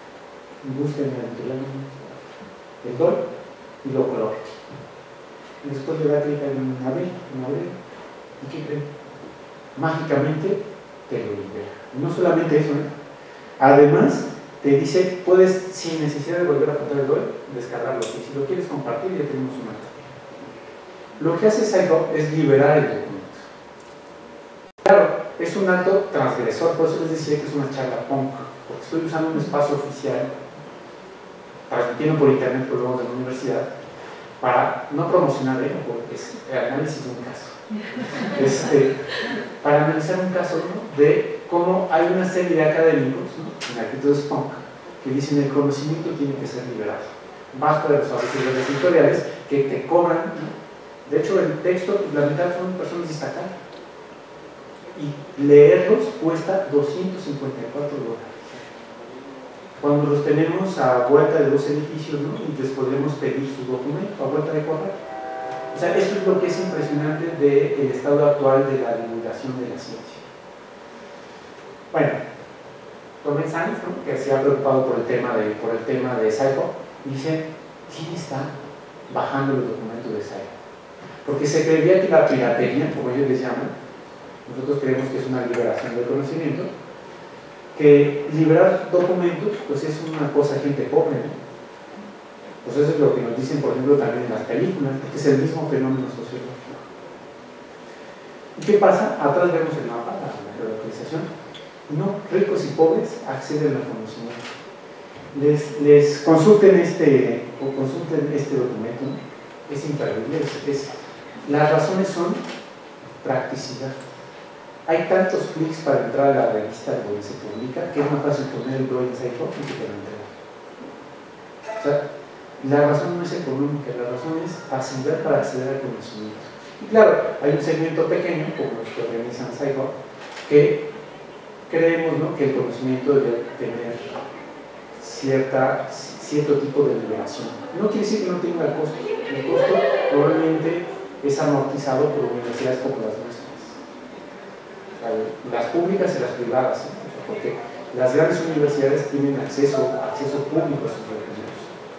el DOI, y lo coloca. Y después le da clic en abrir, ¿y qué creen? Mágicamente te lo libera. Y no solamente eso, ¿eh? Además te dice, puedes, sin necesidad de volver a apuntar el DOI, descargarlo. Y si lo quieres compartir, ya tenemos un acto. Lo que hace Cypher es liberar el documento. Claro, es un acto transgresor, por eso les decía que es una charla punk, porque estoy usando un espacio oficial, transmitiendo por internet problemas de la universidad, para no promocionar, porque es el análisis de un caso. Para analizar un caso, ¿no? De cómo hay una serie de académicos, ¿no? En actitudes punk que dicen que el conocimiento tiene que ser liberado. Basta de los abusos editoriales que te cobran, ¿no? De hecho, el texto, la mitad son personas destacadas y leerlos cuesta $254. Cuando los tenemos a vuelta de los edificios, ¿no? Y les podemos pedir su documento a vuelta de correo. O sea, eso es lo que es impresionante del estado actual de la divulgación de la ciencia. Bueno, Tom Sanz, ¿no? Que se ha preocupado por el tema de Cypher, dice, ¿quién está bajando los documentos de Cypher? Porque se creía que la piratería, como ellos les llaman, nosotros creemos que es una liberación del conocimiento, que liberar documentos pues es una cosa de gente pobre, ¿no? Pues eso es lo que nos dicen, por ejemplo, también en las películas, porque es el mismo fenómeno sociológico. ¿Y qué pasa? Atrás vemos el mapa, la geolocalización. No, ricos y pobres acceden al conocimiento. Les consulten este documento, ¿no? Es imperdible. Las razones son practicidad. Hay tantos clics para entrar a la revista donde se publica que es más fácil poner el blog en Cypher y que te lo entrega. O sea, la razón no es económica, la razón es facilidad para acceder al conocimiento. Y claro, hay un segmento pequeño, como los que organizan Cypher, que creemos, ¿no? Que el conocimiento debe tener cierto tipo de liberación. No quiere decir que no tenga costo. El costo probablemente es amortizado por universidades como las nuestras. Las públicas y las privadas, ¿eh? Porque las grandes universidades tienen acceso público a sus recursos.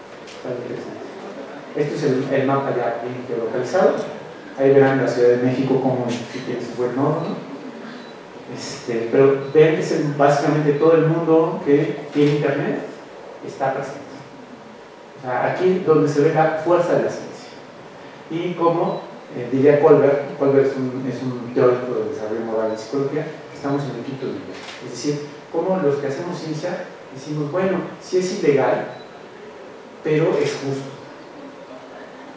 Este es el mapa ya bien geolocalizado. Ahí verán la Ciudad de México como si tiene su buen nodo, ¿no? Pero vean que es básicamente todo el mundo que tiene internet está presente. O sea, aquí donde se ve la fuerza de la ciencia. Y como diría Kohlberg es un teórico del desarrollo moral en psicología, estamos en el quinto nivel. Es decir, como los que hacemos ciencia decimos, bueno, sí es ilegal, pero es justo.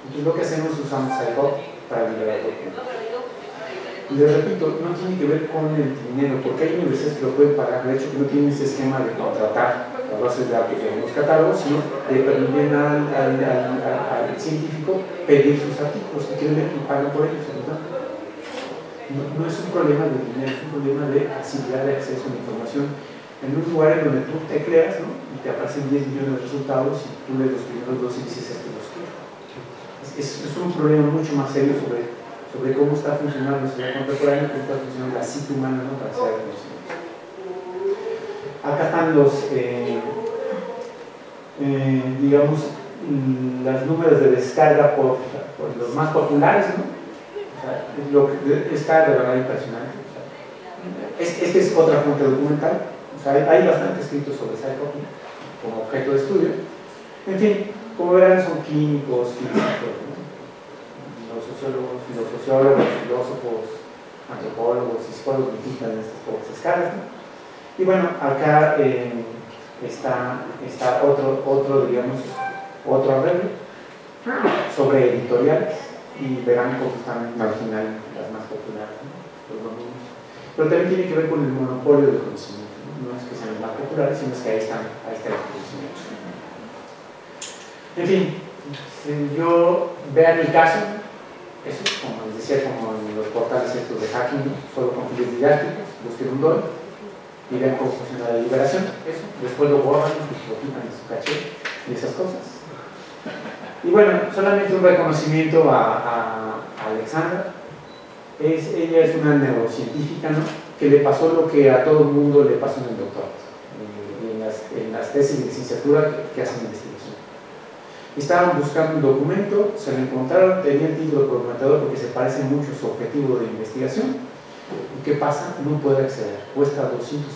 Entonces lo que hacemos es usamos Sci-Hub para liberar documentos. Y les repito, no tiene que ver con el dinero, porque hay universidades que lo pueden pagar, de hecho que no tienen ese esquema de contratar las bases de datos en los catálogos, sino de permitir al científico pedir sus artículos, que quieren ver que pagan por ellos, ¿verdad? No es un problema de dinero, es un problema de facilidad de acceso a la información en un lugar en donde tú te creas, ¿no? Y te aparecen 10 millones de resultados y tú lees los primeros dos y dices este los quiero. Es un problema mucho más serio sobre cómo está funcionando la sociedad contemporánea, cómo está funcionando la psique humana, ¿no? Para hacer conocimiento. Acá están los, digamos, los números de descarga por los más populares, ¿no? O sea, está de verdad impresionante. O sea, esta es otra fuente documental. O sea, hay bastante escrito sobre Sci-Hub como objeto de estudio. En fin, como verán, son químicos, físicos, ¿no? Los sociólogos, los sociólogos, filósofos, antropólogos y psicólogos visitan estas pocas escalas, ¿no? Y bueno, acá está otro arreglo sobre editoriales y verán cómo están marginales las más populares, ¿no? Los dominios. Pero también tiene que ver con el monopolio del conocimiento, ¿no? No es que sean más populares, sino es que ahí está el conocimiento. En fin, si yo vean mi caso, eso, como les decía, como en los portales estos de hacking, ¿no? Solo con fines didácticos, busquen un don y vean cómo funciona la liberación, eso, después lo borran y lo quitan de su caché y esas cosas. Y bueno, solamente un reconocimiento a Alexandra. Ella es una neurocientífica, ¿no? Que le pasó lo que a todo el mundo le pasó en el doctorado, en las tesis de licenciatura que hacen investigación. Estaban buscando un documento, se lo encontraron, tenía el título comprometedor porque se parece mucho a su objetivo de investigación. ¿Y qué pasa? No puede acceder, cuesta $254.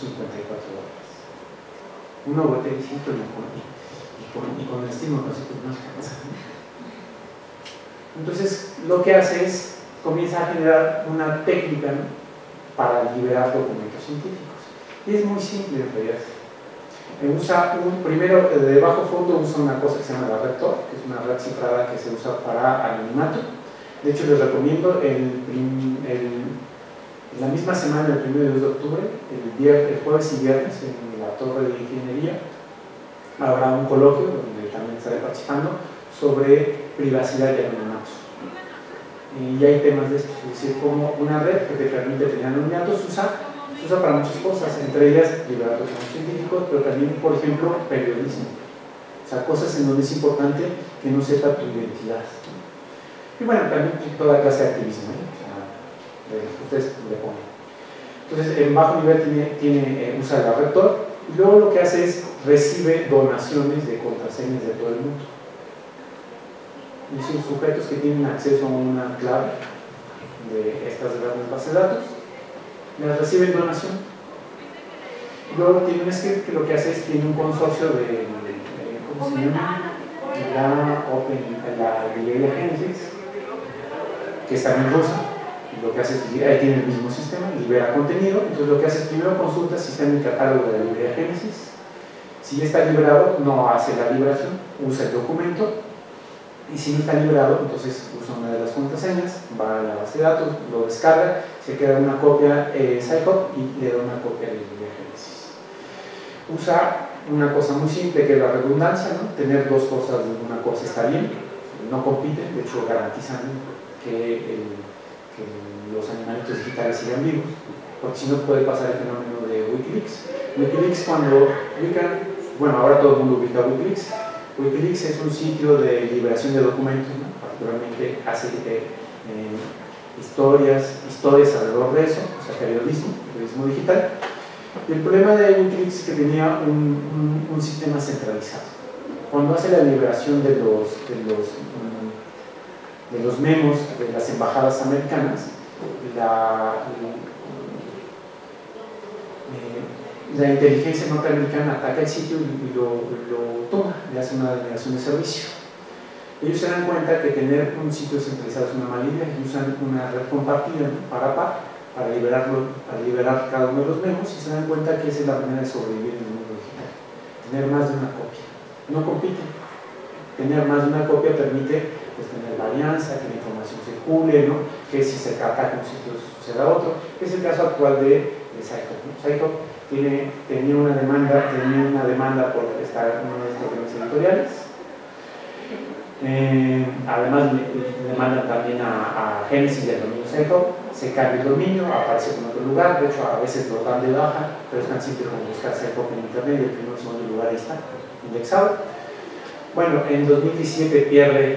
Uno voltea y dice, y con el estímulo no alcanza. Entonces, lo que hace es, comienza a generar una técnica, ¿no? Para liberar documentos científicos. Y es muy simple en realidad. Usa primero, de bajo fondo, usa una cosa que se llama la red Tor, que es una red cifrada que se usa para anonimato. De hecho, les recomiendo la misma semana, el 1 y 2 de octubre, el jueves y viernes, en la Torre de Ingeniería, habrá un coloquio donde también estaré participando sobre privacidad y anonimatos. Y hay temas de esto, es decir, como una red que te permite tener anonimatos se usa para muchas cosas, entre ellas liberar documentos científicos, pero también, por ejemplo, periodismo. O sea, cosas en donde es importante que no sepa tu identidad. Y bueno, también toda clase de activismo, ¿eh? O sea, ustedes le ponen. Entonces, en bajo nivel usa la red Tor, y luego lo que hace es recibe donaciones de contraseñas de todo el mundo. Es decir, sujetos que tienen acceso a una clave de estas grandes bases de datos, les reciben donación. Luego tiene un script que lo que hace es tiene un consorcio de ¿cómo se llama? La librería Genesis, que está en rusa. Lo que hace es, ahí tiene el mismo sistema, libera contenido. Entonces lo que hace es primero consulta el sistema y catálogo de la librería Genesis. Si ya está liberado, no hace la liberación, usa el documento. Y si no está liberado, entonces usa una de las contraseñas, va a la base de datos, lo descarga, se queda una copia Sci-Hub y le da una copia de librería Genesis. Usa una cosa muy simple que es la redundancia, ¿no? Tener dos cosas de una cosa está bien, no compiten, de hecho garantizan que los animalitos digitales sigan vivos, porque si no puede pasar el fenómeno de Wikileaks. Wikileaks cuando ubican, bueno, ahora todo el mundo ubica Wikileaks. Wikileaks es un sitio de liberación de documentos, ¿no? Particularmente hace historias alrededor de eso, o sea, periodismo digital. Y el problema de Wikileaks es que tenía un sistema centralizado. Cuando hace la liberación de los memos de las embajadas americanas, la inteligencia norteamericana ataca el sitio y lo toma, le hace una denegación de servicio. Ellos se dan cuenta que tener un sitio centralizado es una mala idea y usan una red compartida, ¿no? para liberar cada uno de los memos, y se dan cuenta que esa es la manera de sobrevivir en el mundo digital. Tener más de una copia. No compiten. Tener más de una copia permite pues, tener varianza, que la información circule, ¿no? Que si se ataca un sitio suceda otro. Es el caso actual de Saito, ¿no? Saito tenía una demanda por estar en uno de estos bienes editoriales. Además le demandan también a Génesis y al dominio Saito. Se cambia el dominio, aparece en otro lugar, de hecho a veces lo dan de baja, pero es tan simple como buscar Saito en internet y el primero y segundo lugar ahí está indexado. Bueno, en 2017 pierde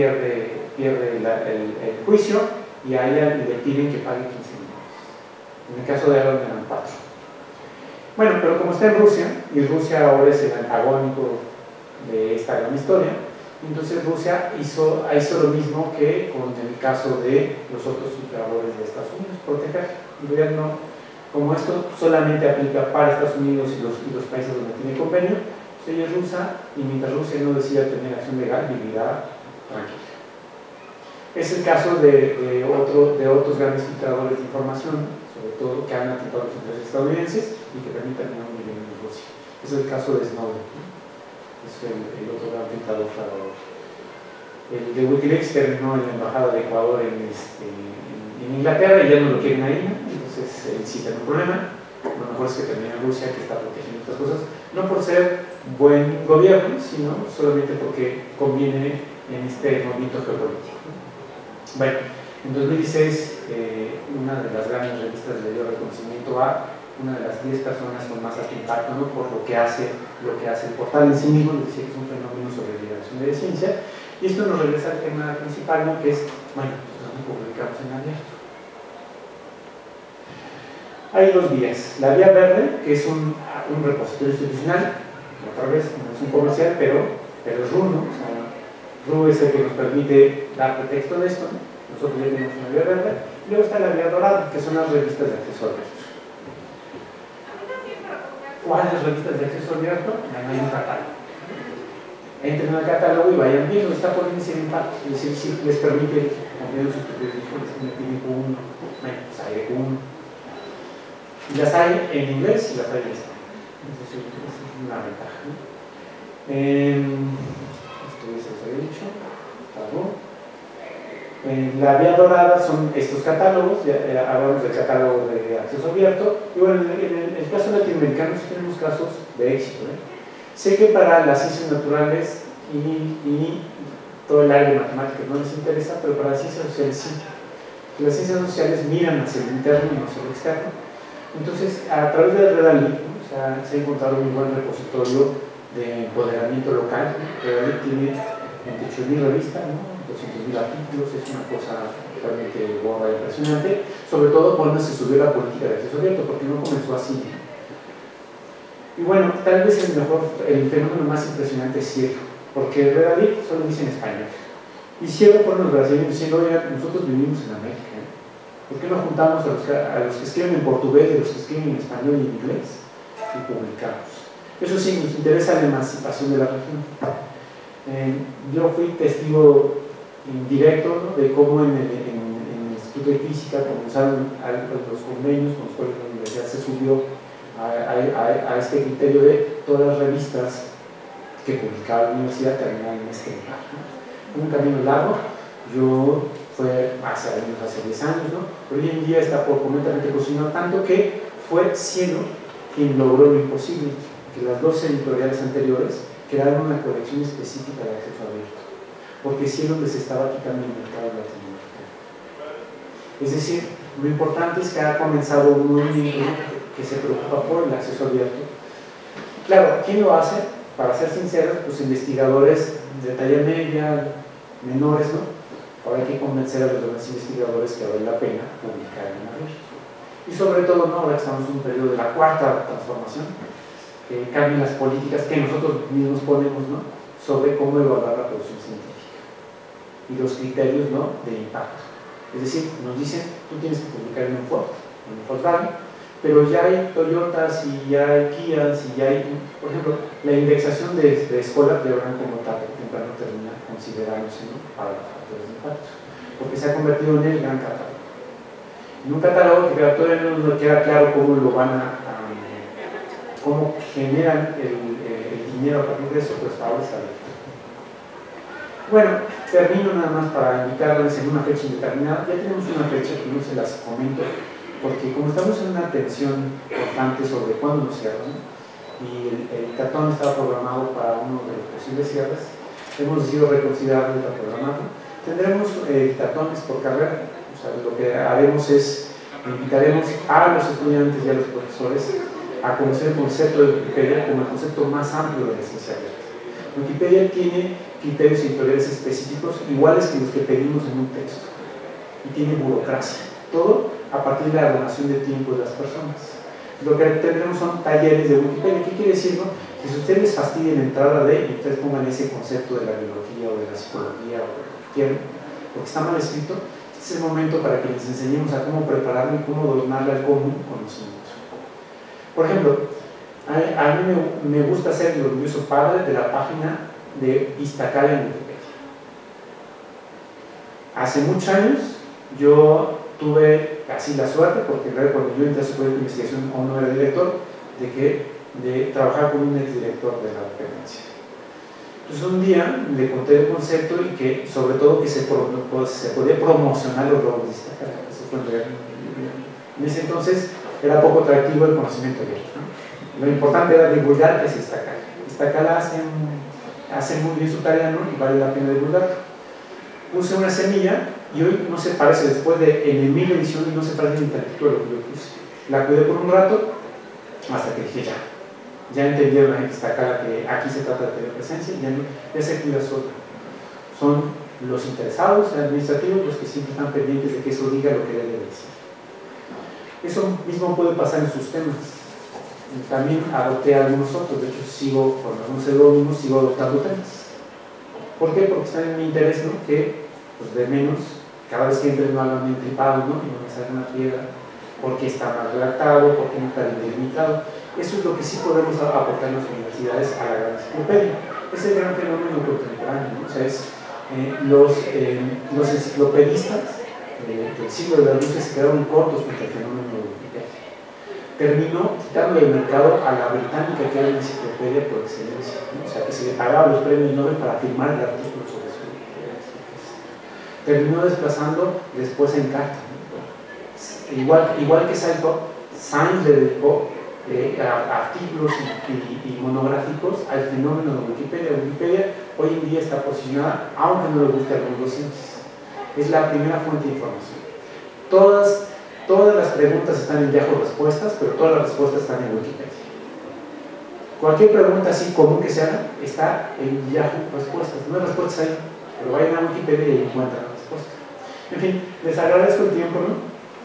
el juicio y a ella le piden que pague 15 millones. En el caso de Aaron eran 4. Bueno, pero como está en Rusia, y Rusia ahora es el antagónico de esta gran historia, entonces Rusia hizo lo mismo que con el caso de los otros creadores de Estados Unidos, proteger el gobierno. Como esto solamente aplica para Estados Unidos y los países donde tiene convenio, pues ella es rusa y mientras Rusia no decida tener acción legal, vivirá tranquila. Es el caso de otros grandes filtradores de información, sobre todo que han atentado a los intereses estadounidenses y que también terminaron viviendo en Rusia. Es el caso de Snowden, ¿no? Es el otro gran filtrador. El de Wikileaks terminó en la embajada de Ecuador en Inglaterra y ya no lo quieren ahí, ¿no? Entonces sí tiene un problema. Lo mejor es que termine en Rusia, que está protegiendo estas cosas, no por ser buen gobierno, sino solamente porque conviene en este movimiento geopolítico. Bueno, en 2016 una de las grandes revistas le dio reconocimiento a una de las 10 personas con más alto impacto, ¿no? Por lo que hace el portal en sí mismo. Les decía que es un fenómeno sobre liberación de ciencia, y esto nos regresa al tema principal, ¿no? Que es, bueno, pues no publicamos en abierto. Hay dos vías: la vía verde, que es un repositorio institucional, otra vez no es un comercial, pero es RU, ¿no? O sea, RU es el que nos permite dar pretexto de esto, ¿no? Nosotros ya tenemos una vía verde. Y luego está la vía dorada, que son las revistas de acceso abierto. ¿Cuáles revistas de acceso abierto? Hay un catálogo. Entren al catálogo y vayan viendo, está por índice de impacto, es decir, si les permite cambiar sus criterios, me piden Q1, bueno, pues hay de Q1. Y las hay en inglés y las hay en español. Entonces, esa es una ventaja, ¿no? Esto ya se los había dicho. La vía dorada son estos catálogos, ya hablamos del catálogo de acceso abierto, y bueno, en el caso latinoamericano sí tenemos casos de éxito, ¿eh? Sé que para las ciencias naturales y todo el área de matemáticas no les interesa, pero para las ciencias sociales sí. Las ciencias sociales miran hacia el interno y no hacia el externo. Entonces, a través del Redalí, ¿no? Se ha encontrado un buen repositorio de empoderamiento local, ¿no? Redalí tiene 28.000 revistas, ¿no? 200.000 artículos, es una cosa realmente gorda e impresionante, sobre todo cuando se subió la política de acceso abierto, porque no comenzó así. Y bueno, tal vez el fenómeno más impresionante es Cielo, porque Redalí solo dice en español. Y Cielo fueron los brasileños diciendo: oiga, nosotros vivimos en América, ¿eh? ¿Por qué no juntamos a los que escriben en portugués y a los que escriben en español y en inglés y publicamos? Eso sí, nos interesa la emancipación de la región. Yo fui testigo indirecto, ¿no? De cómo en el Instituto de Física comenzaron los convenios con los cuales la universidad se subió a este criterio de todas las revistas que publicaba la universidad terminaban en este lugar, ¿no? Un camino largo. Yo fue hace 10 años, ¿no? Pero hoy en día está por completamente cocinado, tanto que fue Cielo quien logró lo imposible, que las dos editoriales anteriores crearon una colección específica de acceso abierto, porque Cielo les estaba quitando el mercado latinoamericano. Es decir, lo importante es que ha comenzado un movimiento que se preocupa por el acceso abierto. Claro, ¿quién lo hace? Para ser sinceros, pues investigadores de talla media, menores, ¿no? Ahora hay que convencer a los demás investigadores que vale la pena publicar en abierto. Y sobre todo, ¿no? Ahora estamos en un periodo de la cuarta transformación, que cambian las políticas que nosotros mismos ponemos, ¿no? Sobre cómo evaluar la producción científica y los criterios, ¿no? De impacto. Es decir, nos dicen: tú tienes que publicar en un Volkswagen, pero ya hay Toyotas y ya hay Kias y ya hay, por ejemplo, la indexación de Scholar de verdad como tarde o temprano termina considerándose, ¿no? Para los factores de impacto, porque se ha convertido en el gran catálogo. En un catálogo que todavía no nos queda claro cómo lo van cómo generan el dinero a partir de eso, pero hasta ahora está abierto. Bueno, termino nada más para invitarles en una fecha indeterminada. Ya tenemos una fecha que no se las comento, porque como estamos en una tensión constante sobre cuándo nos cierran, y el catón estaba programado para uno de los posibles cierres, hemos decidido reconsiderarlo para programarlo. Tendremos catones por carrera. O sea, lo que haremos es invitaremos a los estudiantes y a los profesores a conocer el concepto de Wikipedia como el concepto más amplio de la ciencia abierta. Wikipedia tiene criterios editoriales específicos iguales que los que pedimos en un texto, y tiene burocracia, todo a partir de la donación de tiempo de las personas. Lo que tendremos son talleres de Wikipedia. ¿Qué quiere decir? No? Que si ustedes les fastidia la entrada de, y ustedes pongan ese concepto de la biología o de la psicología o lo que quieran, porque está mal escrito, este es el momento para que les enseñemos a cómo prepararlo y cómo donarle al común conocimiento. Por ejemplo, a mí me gusta ser el orgulloso padre de la página de Iztaccala en Wikipedia. Hace muchos años yo tuve casi la suerte, porque cuando yo entré a su proyecto de investigación aún no era director, de trabajar con un exdirector de la dependencia. Entonces un día le conté el concepto y que sobre todo que se podía promocionar los logros de Iztaccala. Eso fue en ese entonces era poco atractivo el conocimiento abierto, ¿no? Lo importante era divulgar que es Iztaccala. Iztaccala hace muy bien su tarea, ¿no? Y vale la pena divulgar. Puse una semilla y hoy no se parece, después de en 1000 ediciones, no se parece ni tantito de lo que yo puse. La cuidé por un rato hasta que dije ya entendieron la gente Iztaccala que aquí se trata de tener presencia, ya se cuida sola. Son los interesados administrativos los que siempre están pendientes de que eso diga lo que debe decir. Eso mismo puede pasar en sus temas. También adopté algunos otros, de hecho sigo con algunos seudónimos, sigo adoptando temas. ¿Por qué? Porque está en mi interés, ¿no? Que pues de menos, cada vez que entre no hagan un entripado, ¿no? Y no me salga una piedra, porque está mal redactado, porque no está bien delimitado. Eso es lo que sí podemos aportar en las universidades a la gran enciclopedia. Es el gran fenómeno contemporáneo, ¿no? O sea, los enciclopedistas del siglo de la luz se quedaron cortos contra el fenómeno de Wikipedia. Terminó quitando del mercado a la británica, que era la enciclopedia por excelencia, ¿no? O sea, que se le pagaba los premios Nobel para firmar el artículo sobre su Wikipedia. Terminó desplazando después en carta, ¿no? Igual que Sainz le dedicó artículos y monográficos al fenómeno de Wikipedia. Wikipedia hoy en día está posicionada, aunque no le guste a algunos docentes, es la primera fuente de información. Todas las preguntas están en Yahoo Respuestas, pero todas las respuestas están en Wikipedia. Cualquier pregunta así común que se haga está en Yahoo Respuestas. No hay respuestas ahí, pero vayan a Wikipedia y encuentran la respuesta. En fin, les agradezco el tiempo, ¿no?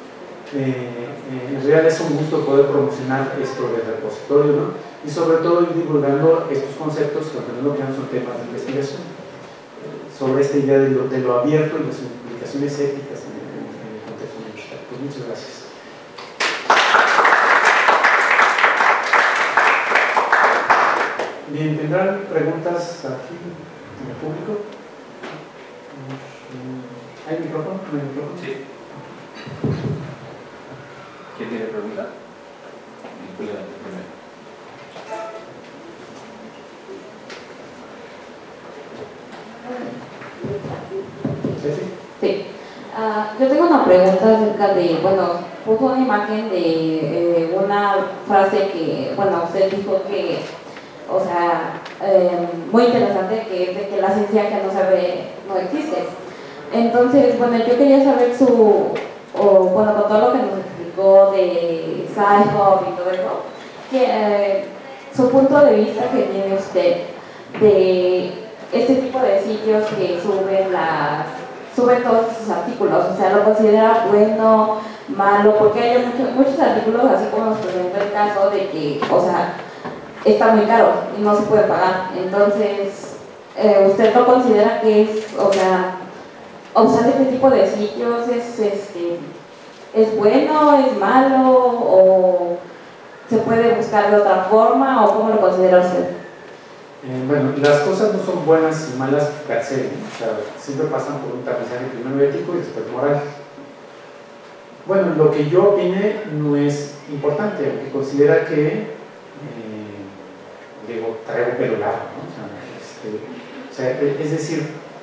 En realidad es un gusto poder promocionar esto del repositorio, ¿no? Y sobre todo ir divulgando estos conceptos que aunque no lo crean son temas de investigación, sobre esta idea de lo abierto y las implicaciones éticas en el contexto universitario. Pues muchas gracias. Bien, ¿tendrán preguntas aquí en el público? ¿Hay micrófono? ¿No hay micrófono? Sí. ¿Quién tiene pregunta? Sí. Yo tengo una pregunta acerca de, bueno, puso una imagen de una frase que, bueno, usted dijo que, o sea, muy interesante, que es de que la ciencia que no se ve no existe. Entonces, bueno, yo quería saber bueno, con todo lo que nos explicó de Sci-Hub y todo eso, su punto de vista que tiene usted de este tipo de sitios que suben todos sus artículos, o sea, ¿lo considera bueno, malo? Porque hay muchos artículos, así como nos presentó el caso de que, o sea, está muy caro y no se puede pagar. Entonces, ¿usted lo considera que es, o sea, usar este tipo de sitios es bueno, es malo, o se puede buscar de otra forma, o cómo lo considera usted? Bueno, las cosas no son buenas y malas per se, ¿no? O sea, siempre pasan por un tamizaje primero ético y después moral. Bueno, lo que yo opine no es importante, aunque considera que digo, traigo pelo largo, ¿no? O sea, es decir,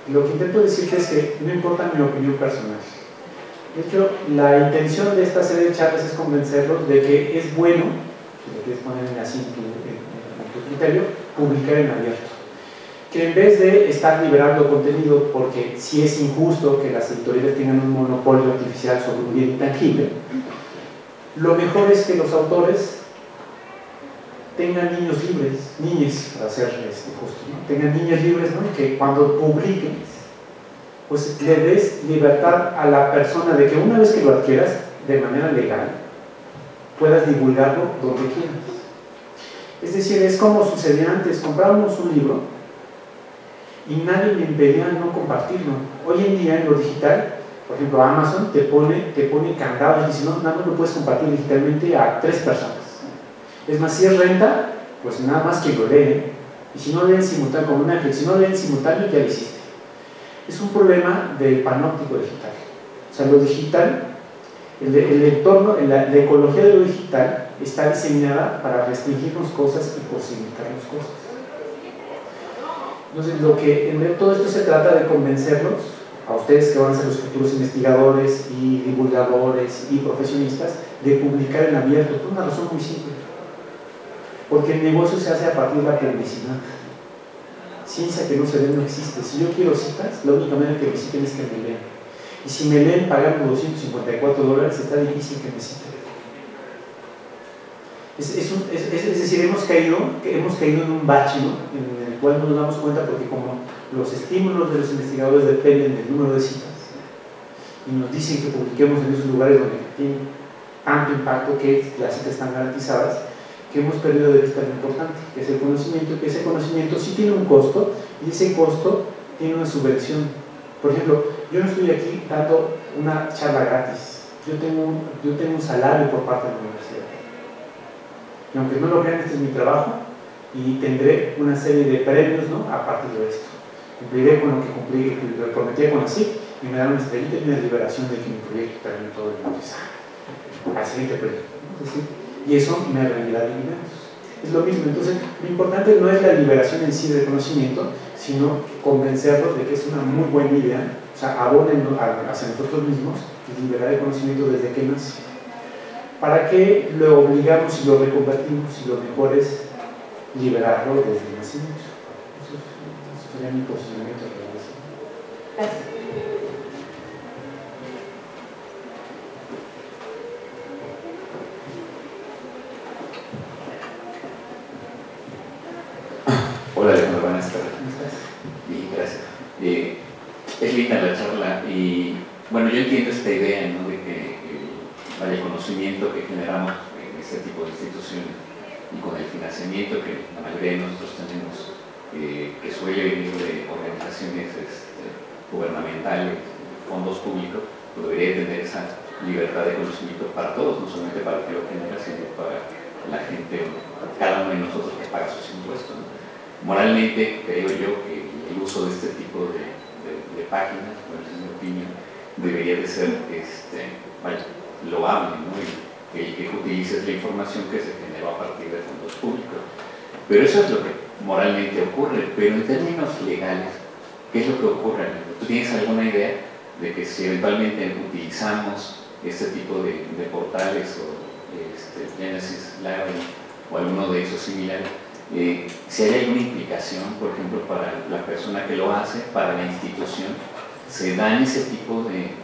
Lo que intento decirte es que no importa mi opinión personal. De hecho, la intención de esta serie de charlas es convencerlos de que es bueno, si lo quieres poner así en tu criterio, publicar en abierto. Que en vez de estar liberando contenido, porque sí es injusto que las editoriales tengan un monopolio artificial sobre un bien intangible, lo mejor es que los autores tengan niños libres, niñes, para ser justo, ¿no? Tengan niños libres, ¿no? Que cuando publiquen, pues le des libertad a la persona de que una vez que lo adquieras de manera legal, puedas divulgarlo donde quieras. Es decir, es como sucedía antes, comprábamos un libro y nadie me impedía no compartirlo. Hoy en día en lo digital, por ejemplo, Amazon te pone candados y dice, no, nada más lo puedes compartir digitalmente a 3 personas. Es más, si es renta, pues nada más que lo leen. Y si no leen simultáneo, como una si no leen simultáneo, ya lo hiciste. Es un problema del panóptico digital. O sea, lo digital, el entorno, la ecología de lo digital está diseñada para restringirnos cosas y posibilitarnos cosas. Entonces, todo esto se trata de convencerlos, a ustedes que van a ser los futuros investigadores y divulgadores y profesionistas, de publicar en abierto, por una razón muy simple. Porque el negocio se hace a partir de la publicidad. Ciencia que no se ve no existe. Si yo quiero citas, la única manera que me citen es que me lean. Y si me leen pagando $254, está difícil que me citen. Es decir, hemos caído en un bache, ¿no? En el cual no nos damos cuenta porque como los estímulos de los investigadores dependen del número de citas y nos dicen que publiquemos en esos lugares donde tienen tanto impacto que las citas están garantizadas, que hemos perdido de vista lo importante, que es el conocimiento, que ese conocimiento sí tiene un costo y ese costo tiene una subvención. Por ejemplo, yo no estoy aquí dando una charla gratis, yo tengo un salario por parte de la universidad. Y aunque no lo crean, este es mi trabajo y tendré una serie de premios, ¿no? A partir de esto. Cumpliré con lo que lo prometí con así y me dan una estrellita y una liberación de que mi proyecto termine todo el mundo. Al siguiente proyecto, ¿no? Es decir, y eso me rendirá dividendos. Es lo mismo. Entonces, lo importante no es la liberación en sí del conocimiento, sino convencerlos de que es una muy buena idea, o sea, abonen hacia nosotros mismos y liberar el conocimiento desde que nace. ¿Para qué lo obligamos y lo reconvertimos? Y lo mejor es liberarlo desde el nacimiento. Eso sería mi posicionamiento. Gracias. Hola Alejandro, buenas tardes. Bien, gracias. Es linda la charla y bueno, yo entiendo esta idea, ¿no? De que el conocimiento que generamos en este tipo de instituciones y con el financiamiento que la mayoría de nosotros tenemos, que suele venir de organizaciones gubernamentales, fondos públicos, pues debería tener esa libertad de conocimiento para todos, no solamente para el que lo genera, sino para la gente, cada uno de nosotros que paga sus impuestos, ¿no? Moralmente, creo yo que el uso de este tipo de páginas, bueno, es mi opinión, debería de ser loable, ¿no? El que utilices la información que se generó a partir de fondos públicos. Pero eso es lo que moralmente ocurre, pero en términos legales, ¿qué es lo que ocurre? ¿Tú tienes alguna idea de que si eventualmente utilizamos este tipo de portales o Genesis Library o alguno de esos similares, si hay alguna implicación, por ejemplo, para la persona que lo hace, para la institución, se dan ese tipo de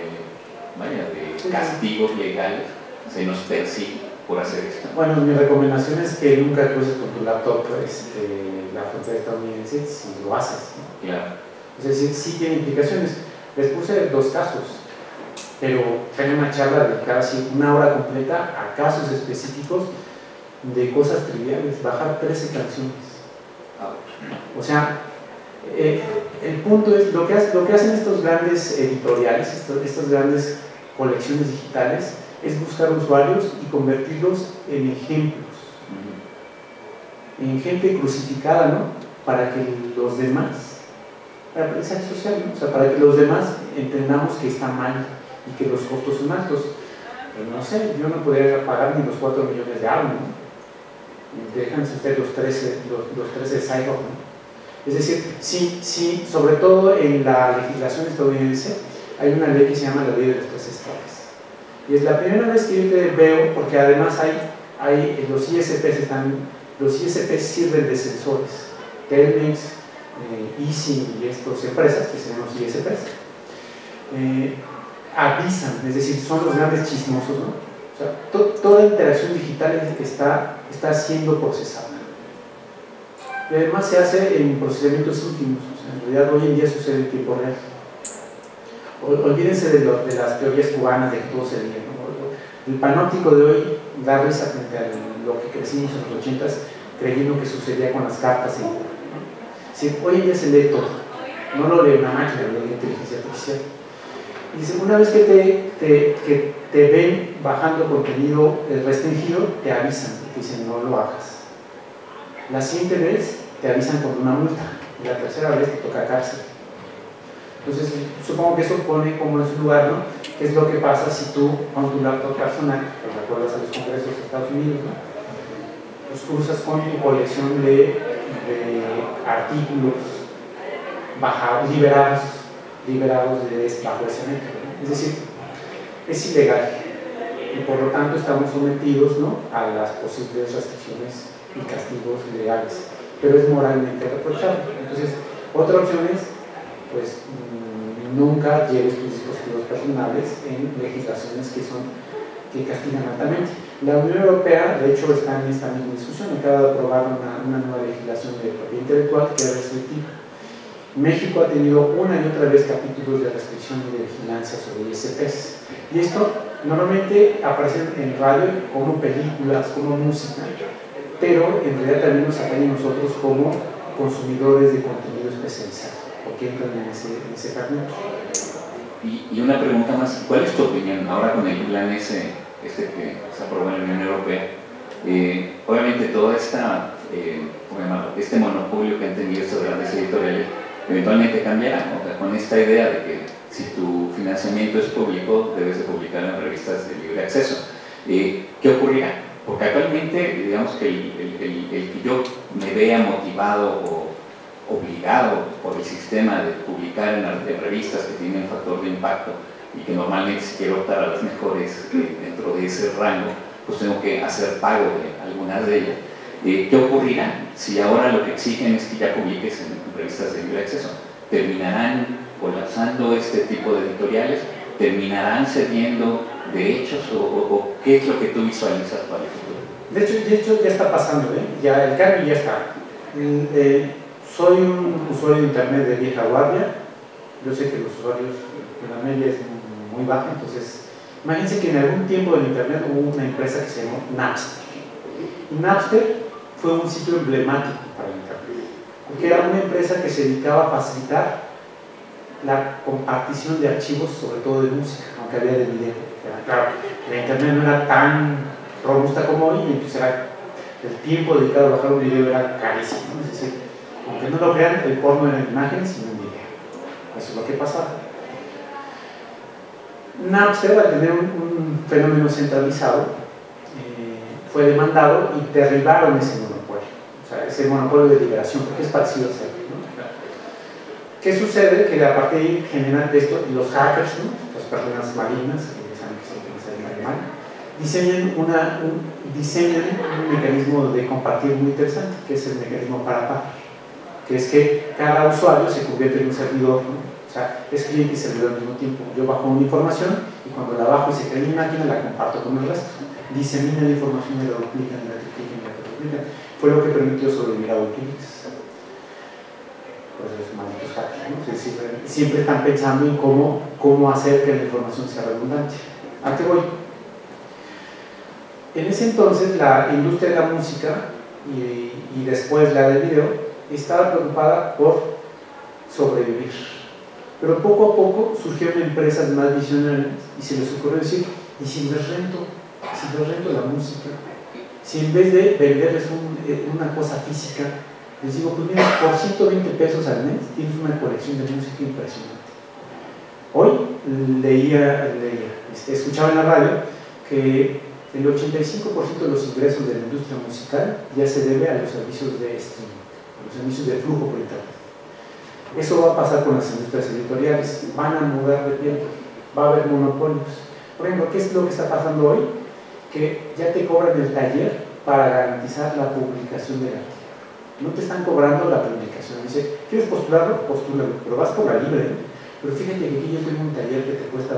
castigos legales, se nos persigue por hacer esto? Bueno, mi recomendación es que nunca cruces con tu laptop la frontera estadounidense si lo haces, ¿no? Claro. Es decir, sí tiene implicaciones. Les puse 2 casos, pero tengo una charla dedicada así 1 hora completa a casos específicos de cosas triviales, bajar 13 canciones. O sea, el punto es, lo que hacen estos grandes editoriales, estas grandes colecciones digitales, es buscar usuarios y convertirlos en ejemplos, en gente crucificada, ¿no? Para que los demás, para el aprendizaje social, ¿no? O sea, para que los demás entendamos que está mal y que los costos son altos. Pero no sé, yo no podría pagar ni los 4 millones de ARM, ¿no? Déjense ustedes los 13 Cyborg, ¿no? Es decir, sí, sobre todo en la legislación estadounidense hay una ley que se llama la ley de los 3 estados. Y es la primera vez que yo te veo, porque además los ISPs sirven de sensores. Telmex, Easy y estas empresas, que se llaman los ISPs, avisan, es decir, son los grandes chismosos, ¿no? O sea, toda interacción digital está siendo procesada. Y además se hace en procesamientos íntimos, o sea, en realidad hoy en día sucede en tiempo real. Olvídense de las teorías cubanas de que todo se lee, ¿no? El panóptico de hoy da risa frente a lo que crecimos en los 80s creyendo que sucedía con las cartas, ¿no? Sí, hoy en día se lee todo, no lo lee una máquina, lo lee la inteligencia artificial. Y dice, una vez que te ven bajando contenido restringido, te avisan, te dicen no lo hagas. La siguiente vez te avisan con una multa, y la tercera vez te toca cárcel. Entonces, supongo que eso pone como en su lugar, ¿no? ¿Qué es lo que pasa si tú, con tu laptop personal, que recuerdas a los congresos de Estados Unidos, ¿no? Pues cruzas con tu colección de artículos liberados bajo ese método, ¿no? Es decir, es ilegal y por lo tanto estamos sometidos, ¿no?, a las posibles restricciones y castigos legales, pero es moralmente reprochable. Entonces, otra opción es, pues, nunca lleves tus dispositivos personales en legislaciones que castigan altamente. La Unión Europea, de hecho, está en esta misma discusión, acaba de aprobar una nueva legislación de propiedad intelectual que es restrictiva. México ha tenido una y otra vez capítulos de restricción y de vigilancia sobre ISPs. Y esto normalmente aparece en radio como películas, como música, pero en realidad también nos atañe a nosotros como consumidores de contenido especializado, porque entran en ese fragmento. Y una pregunta más, ¿cuál es tu opinión ahora con el plan que se aprobó en la Unión Europea? Obviamente todo este monopolio que han tenido estos grandes editoriales eventualmente cambiará, ¿no? O sea, con esta idea de que si tu financiamiento es público, debes de publicarlo en revistas de libre acceso. ¿Qué ocurrirá? Porque actualmente, digamos que el que yo me vea motivado o obligado por el sistema de publicar en revistas que tienen un factor de impacto y que normalmente si quiero optar a las mejores dentro de ese rango, pues tengo que hacer pago de algunas de ellas. ¿Qué ocurrirá si ahora lo que exigen es que ya publiques en revistas de libre acceso? ¿Terminarán colapsando este tipo de editoriales? ¿Terminarán cediendo derechos? ¿O qué es lo que tú visualizas para el futuro? De hecho ya está pasando, ya el cambio ya está. Soy un usuario de internet de vieja guardia. Yo sé que los usuarios de la media es muy baja, entonces imagínense que en algún tiempo del internet hubo una empresa que se llamó Napster. Y Napster fue un sitio emblemático para el internet, porque era una empresa que se dedicaba a facilitar la compartición de archivos, sobre todo de música, aunque había de video. Claro, la internet no era tan robusta como hoy, y entonces el tiempo dedicado a bajar un video era carísimo, ¿no? Es decir, aunque no lo crean, el porno era en imágenes y no en video. Eso es lo que pasaba. Napster, al tener un fenómeno centralizado, fue demandado y derribaron ese monopolio, o sea, ese monopolio de liberación, porque es parecido a ser, ¿no? ¿Qué sucede? Que a partir de ahí generan esto, los hackers, ¿no?, las personas malignas, que saben que siempre salen alemán, diseñan un mecanismo de compartir muy interesante, que es el mecanismo para par, que es que cada usuario se convierte en un servidor, ¿no? O sea, es cliente y servidor al mismo tiempo. Yo bajo una información y cuando la bajo y se crea en mi máquina, la comparto con el resto. Disemina la información y la duplican, y la triplican, y la triplican. Fue lo que permitió sobrevivir a Wikileaks. Pues los malditos hackers, ¿no? Siempre están pensando en cómo hacer que la información sea redundante. ¿A qué voy? En ese entonces, la industria de la música y después la del video estaba preocupada por sobrevivir. Pero poco a poco surgieron empresas más visionarias y se les ocurrió decir, ¿y si les rento la música? Si en vez de venderles una cosa física, les digo, pues mira, por 120 pesos al mes tienes una colección de música impresionante. Hoy escuchaba en la radio que el 85% de los ingresos de la industria musical ya se debe a los servicios de streaming. los servicios de flujo por internet. Eso va a pasar con las industrias editoriales, van a mudar de tiempo, va a haber monopolios. Por ejemplo, ¿qué es lo que está pasando hoy? Que ya te cobran el taller para garantizar la publicación del artículo. No te están cobrando la publicación. Dice, ¿quieres postularlo? Postúlalo, pero vas por la libre. Pero fíjate que aquí yo tengo un taller que te cuesta $2,000.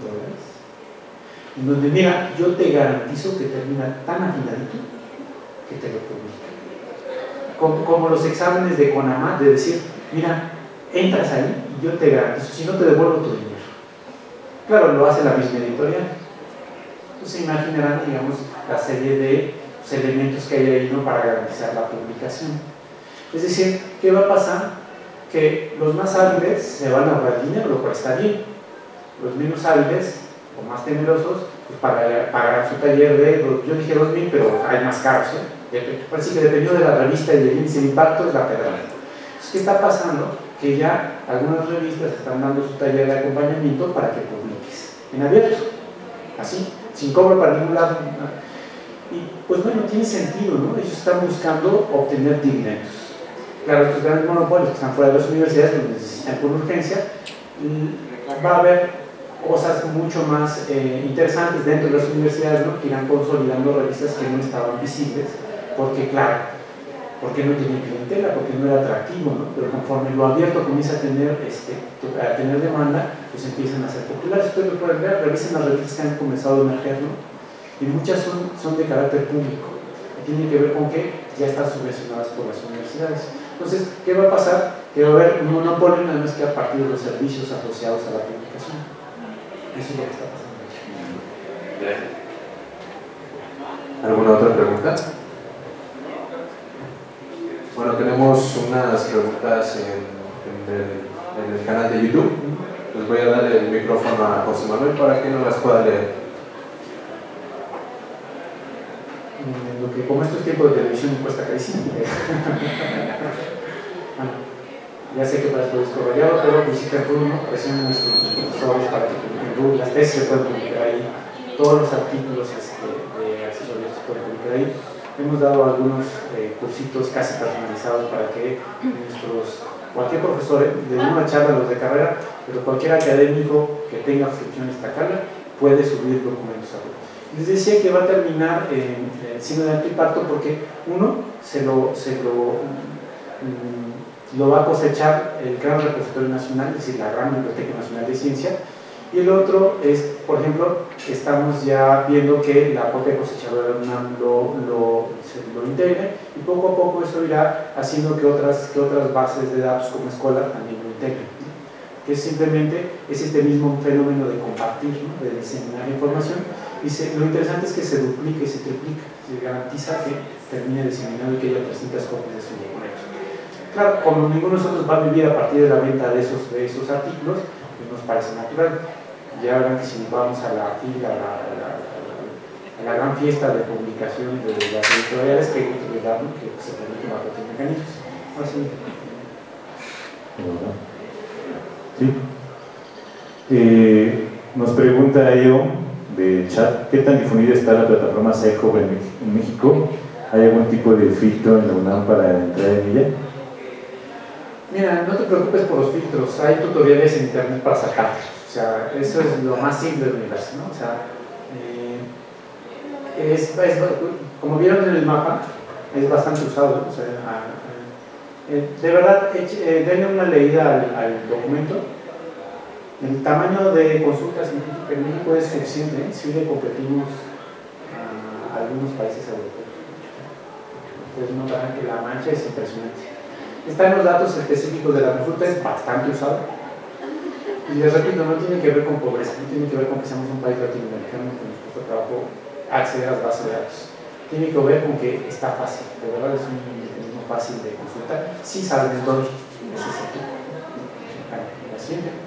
En donde, mira, yo te garantizo que termina tan afinadito que te lo publica. Como los exámenes de CONAMA, de decir, mira, entras ahí y yo te garantizo, si no te devuelvo tu dinero. Claro, lo hace la misma editorial. Entonces se imaginarán, digamos, la serie de elementos que hay ahí, ¿no?, para garantizar la publicación. Es decir, ¿qué va a pasar? Que los más hábiles se van a ahorrar dinero, lo cual está bien. Los menos hábiles o más temerosos, pues pagarán su taller de, yo dije 2,000, pero hay más caros, Parece que dependiendo de la revista y del índice de impacto es la pedrada. Entonces, ¿qué está pasando? Que ya algunas revistas están dando su taller de acompañamiento para que publiques en abierto, así, sin cobro para ningún lado. Y pues bueno, tiene sentido, ¿no? Ellos están buscando obtener dividendos. Claro, estos grandes monopolios que están fuera de las universidades, los necesitan con urgencia. Va a haber cosas mucho más interesantes dentro de las universidades, ¿no?, que irán consolidando revistas que no estaban visibles, porque claro, porque no tienen clientela, porque no era atractivo, ¿no? Pero conforme lo abierto comienza a tener demanda, pues empiezan a ser populares. Ustedes lo pueden ver, revisen las revistas que han comenzado a emerger, ¿no? Y muchas son de carácter público, y tienen que ver con que ya están subvencionadas por las universidades. Entonces, ¿qué va a pasar? Que va a haber un monopolio nada más que a partir de los servicios asociados a la publicación. Eso es lo que está pasando. Gracias. ¿Alguna otra pregunta? Bueno, tenemos unas preguntas en el canal de YouTube. Les voy a dar el micrófono a José Manuel para que nos las pueda leer. Lo que como estos tiempos de televisión me cuesta carísimo. Bueno, ya sé que para esto es rayado, pero visiten RUD, ¿no? Presionen a nuestros profesores para que publiquen RUD, las tesis se pueden publicar ahí, todos los artículos de accesorios se pueden publicar ahí. Hemos dado algunos cursitos casi personalizados para que cualquier profesor le dé una charla a los de carrera, pero cualquier académico que tenga función estatal puede subir documentos a RUD. Les decía que va a terminar siendo de alto impacto porque uno lo va a cosechar el Gran Repositorio Nacional, es decir, la Gran Biblioteca Nacional de Ciencia, y el otro es, por ejemplo, estamos ya viendo que la propia cosechadora lo integre, y poco a poco eso irá haciendo que otras bases de datos como Escola también lo integren, ¿no? Que es simplemente este mismo fenómeno de compartir, ¿no?, de diseminar información. Y lo interesante es que se duplica y se triplica, se garantiza que termine diseminado y que haya 300 copias de su documento. Claro, como ninguno de nosotros va a vivir a partir de la venta de esos artículos, pues nos parece natural. Ya verán que si nos vamos a la gran fiesta de publicación de las editoriales, que hay que utilizar, ¿no?, que se permiten bajo otros mecanismos. Así. Sí. Nos pregunta Eo de chat, ¿qué tan difundida está la plataforma SciHub en México? ¿Hay algún tipo de filtro en la UNAM para entrar en ella? Mira, no te preocupes por los filtros, hay tutoriales en internet para sacarlos. O sea, eso es lo más simple del universo, ¿no? O sea, como vieron en el mapa, es bastante usado, ¿no? O sea, de verdad, denle una leída al documento. El tamaño de consultas científicas en México es suficiente, si le competimos a algunos países europeos. Pues notarán que la mancha es impresionante. Están los datos específicos de la consulta, es bastante usado. Y les repito, no tiene que ver con pobreza, no tiene que ver con que seamos un país latinoamericano que nos cuesta trabajo acceder a las bases de datos. Tiene que ver con que está fácil, de verdad es un mecanismo fácil de consultar. Sí saben dónde necesito. La siguiente.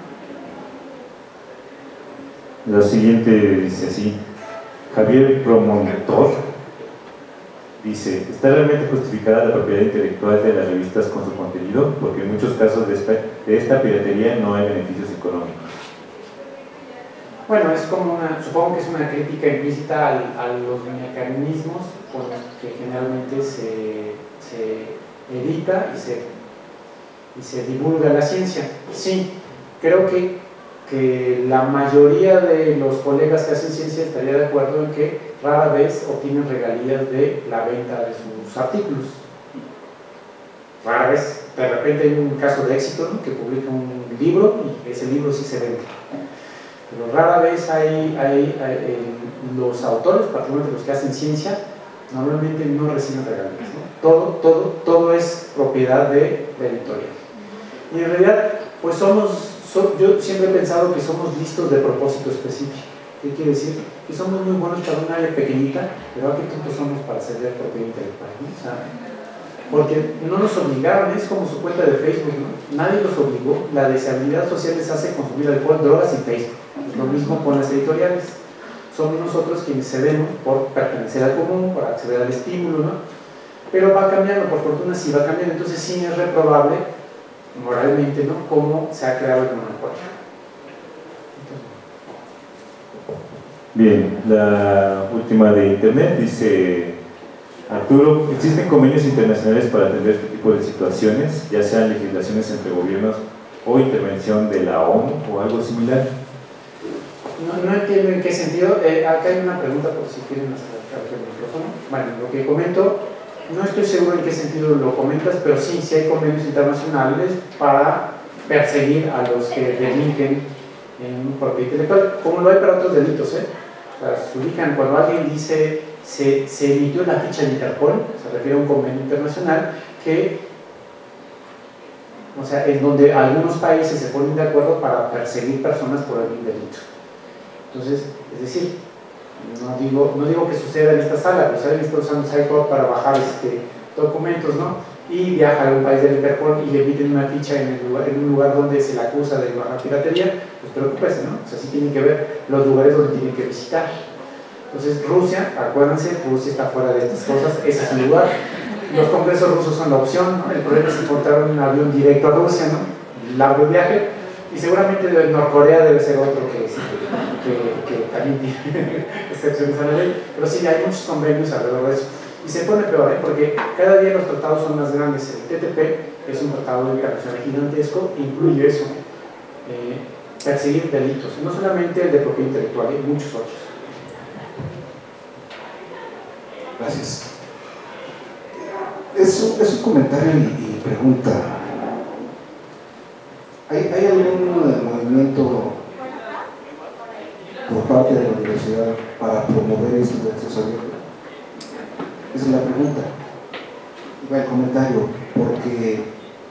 La siguiente dice así: Javier Promontor dice, ¿está realmente justificada la propiedad intelectual de las revistas con su contenido? Porque en muchos casos de esta piratería no hay beneficios económicos. Bueno, es como supongo que es una crítica implícita a los mecanismos con los que generalmente se edita y se divulga la ciencia. Sí, creo que la mayoría de los colegas que hacen ciencia estaría de acuerdo en que rara vez obtienen regalías de la venta de sus artículos. Rara vez, de repente hay un caso de éxito, ¿no?, que publica un libro y ese libro sí se vende. Pero rara vez los autores, particularmente los que hacen ciencia, normalmente no reciben regalías, ¿no? Todo es propiedad de la editorial. Y en realidad, pues yo siempre he pensado que somos listos de propósito específico. ¿Qué quiere decir? Que somos muy buenos para un área pequeñita, pero ¿a qué punto somos para ceder propiedad intelectual, ¿no? O sea, porque no nos obligaron, es como su cuenta de Facebook, ¿no? Nadie los obligó. La deshabilidad social les hace consumir alcohol, drogas y Facebook. Es lo mismo con las editoriales. Somos nosotros quienes cedemos por pertenecer al común, por acceder al estímulo, ¿no? Pero va cambiando, por fortuna sí va cambiando. Entonces sí es reprobable moralmente, ¿no?, cómo se ha creado el monopolio. Bien, la última de internet dice: Arturo, ¿existen convenios internacionales para atender este tipo de situaciones, ya sean legislaciones entre gobiernos o intervención de la ONU o algo similar? No entiendo en qué sentido. Acá hay una pregunta, por si quieren acercar el micrófono. Bueno, lo que comento, no estoy seguro en qué sentido lo comentas, pero sí hay convenios internacionales para perseguir a los que delinquen en propiedad intelectual, como lo hay para otros delitos, ¿eh? O sea, se ubican cuando alguien dice se emitió la ficha de Interpol, se refiere a un convenio internacional que, o sea, en donde algunos países se ponen de acuerdo para perseguir personas por algún delito. Entonces, es decir, no digo que suceda en esta sala, pero saben, está usando SciCode para bajar documentos, ¿no? Y viaja a algún país del Interpol y le emiten una ficha en un lugar donde se le acusa de bajar piratería, pues preocúpese, ¿no? O sea, sí tienen que ver los lugares donde tienen que visitar. Entonces, Rusia, acuérdense, Rusia está fuera de estas cosas, ese es el lugar. Los congresos rusos son la opción, ¿no? El problema es encontrar un avión directo a Rusia, ¿no? Largo viaje, y seguramente de Norcorea debe ser otro que también tiene excepciones a la ley, pero sí hay muchos convenios alrededor de eso. Y se pone peor, porque cada día los tratados son más grandes. El TTP es un tratado internacional gigantesco, incluye eso, perseguir delitos, no solamente el de propiedad intelectual, hay muchos otros. Gracias. Es un comentario y pregunta. ¿Hay algún movimiento por parte de la universidad para promover estos derechos abiertos? Esa es la pregunta. Y va el comentario, porque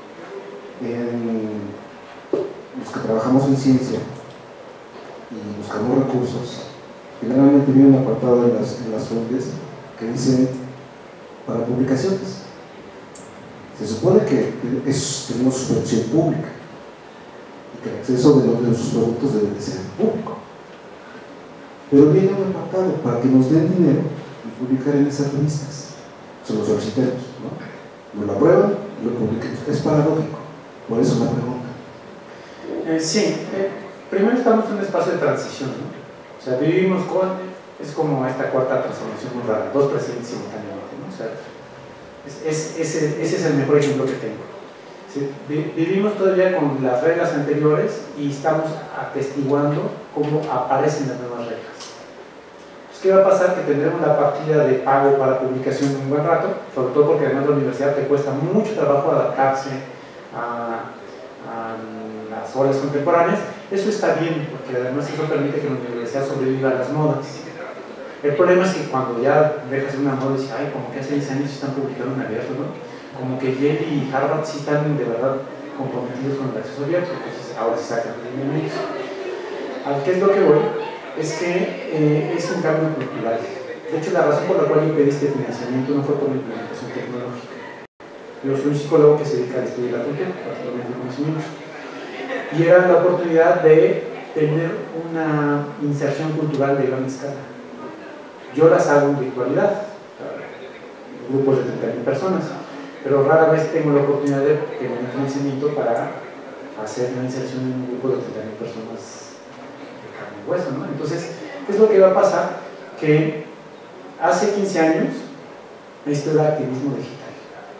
los que trabajamos en ciencia y buscamos recursos, generalmente viene un apartado en las fuentes que dicen para publicaciones. Se supone que tenemos subvención pública y que el acceso de nuestros productos debe de ser público. Pero viene un apartado para que nos den dinero y publicar en esas revistas. Se lo solicitemos, ¿no? Nos lo aprueban y lo publiquemos. Es paradójico, por eso la pregunta. Sí, primero estamos en un espacio de transición, ¿no? O sea, vivimos es como esta cuarta transformación muy rara, dos presidentes simultáneamente, ¿no? O sea, ese es el mejor ejemplo que tengo. ¿Sí? Vivimos todavía con las reglas anteriores y estamos atestiguando cómo aparecen las nuevas reglas. ¿Qué va a pasar? Que tendremos la partida de pago para publicación en un buen rato, sobre todo porque además la universidad te cuesta mucho trabajo adaptarse a las olas contemporáneas. Eso está bien, porque además eso permite que la universidad sobreviva a las modas. El problema es que cuando ya dejas una moda y dices, ay, como que hace 10 años están publicando en abierto, ¿no? Como que Yale y Harvard sí están de verdad comprometidos con el acceso abierto, entonces ahora se sacan los lineamientos. ¿A qué es lo que voy? Es que es un cambio cultural. De hecho, la razón por la cual yo pedí este financiamiento no fue por la implementación tecnológica. Yo soy un psicólogo que se dedica al estudio de la cultura, particularmente el conocimiento. Y era la oportunidad de tener una inserción cultural de gran escala. Yo las hago en virtualidad, grupos de 30.000 personas, pero rara vez tengo la oportunidad de tener un financiamiento para hacer una inserción en un grupo de 30.000 personas de carne y hueso, ¿no? Entonces, ¿qué es lo que va a pasar? Que hace 15 años esto era activismo digital.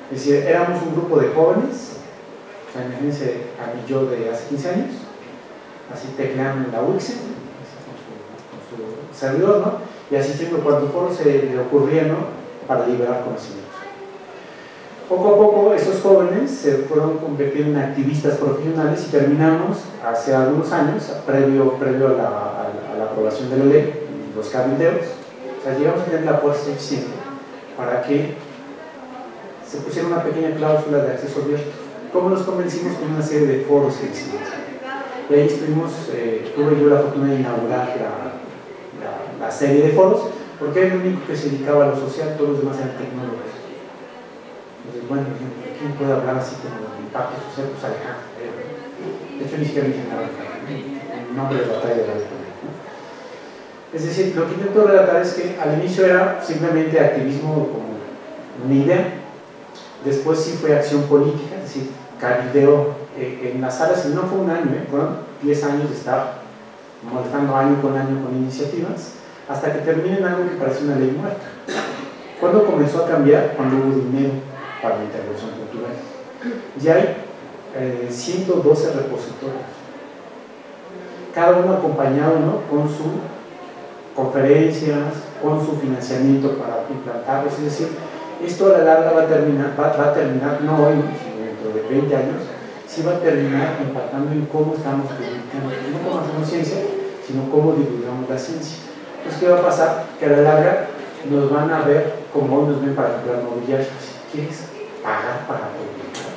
Es decir, éramos un grupo de jóvenes, o sea, imagínense a mí yo de hace 15 años, así tecleando en la Wixen, con su servidor, ¿no? Y asistiendo cuando foro se le ocurría, ¿no? Para liberar conocimientos. Poco a poco esos jóvenes se fueron convirtiendo en activistas profesionales y terminamos hace algunos años, previo a la aprobación de la ley, los cabildeos, o sea, llegamos a tener la fuerza suficiente para que se pusiera una pequeña cláusula de acceso abierto. ¿Cómo nos convencimos? Con una serie de foros que hicimos. Y ahí tuve yo la fortuna de inaugurar la serie de foros, porque era el único que se dedicaba a lo social, todos los demás eran tecnólogos. Entonces, bueno, ¿quién puede hablar así como de impacto social? Pues Alejandro. De hecho, ni siquiera me dijeron el nombre de la batalla de la época, ¿no? Es decir, lo que intento relatar es que al inicio era simplemente activismo como una idea, después sí fue acción política, es decir, cabildeo en las salas, y no fue un año, fueron 10 años de estar molestando año con iniciativas, hasta que termine en algo que parece una ley muerta. ¿Cuándo comenzó a cambiar? Cuando hubo dinero para la intervención cultural. Ya hay 112 repositorios, cada uno acompañado, ¿no? Con sus conferencias, con su financiamiento para implantarlos. Es decir, esto a la larga va a terminar no hoy, sino dentro de 20 años, sí va a terminar impactando en cómo estamos publicando, no cómo hacemos ciencia, sino cómo divulgamos la ciencia. Entonces, ¿qué va a pasar? Que a la larga nos van a ver como hoy nos ven para comprar mobiliario. Si quieres pagar para publicar,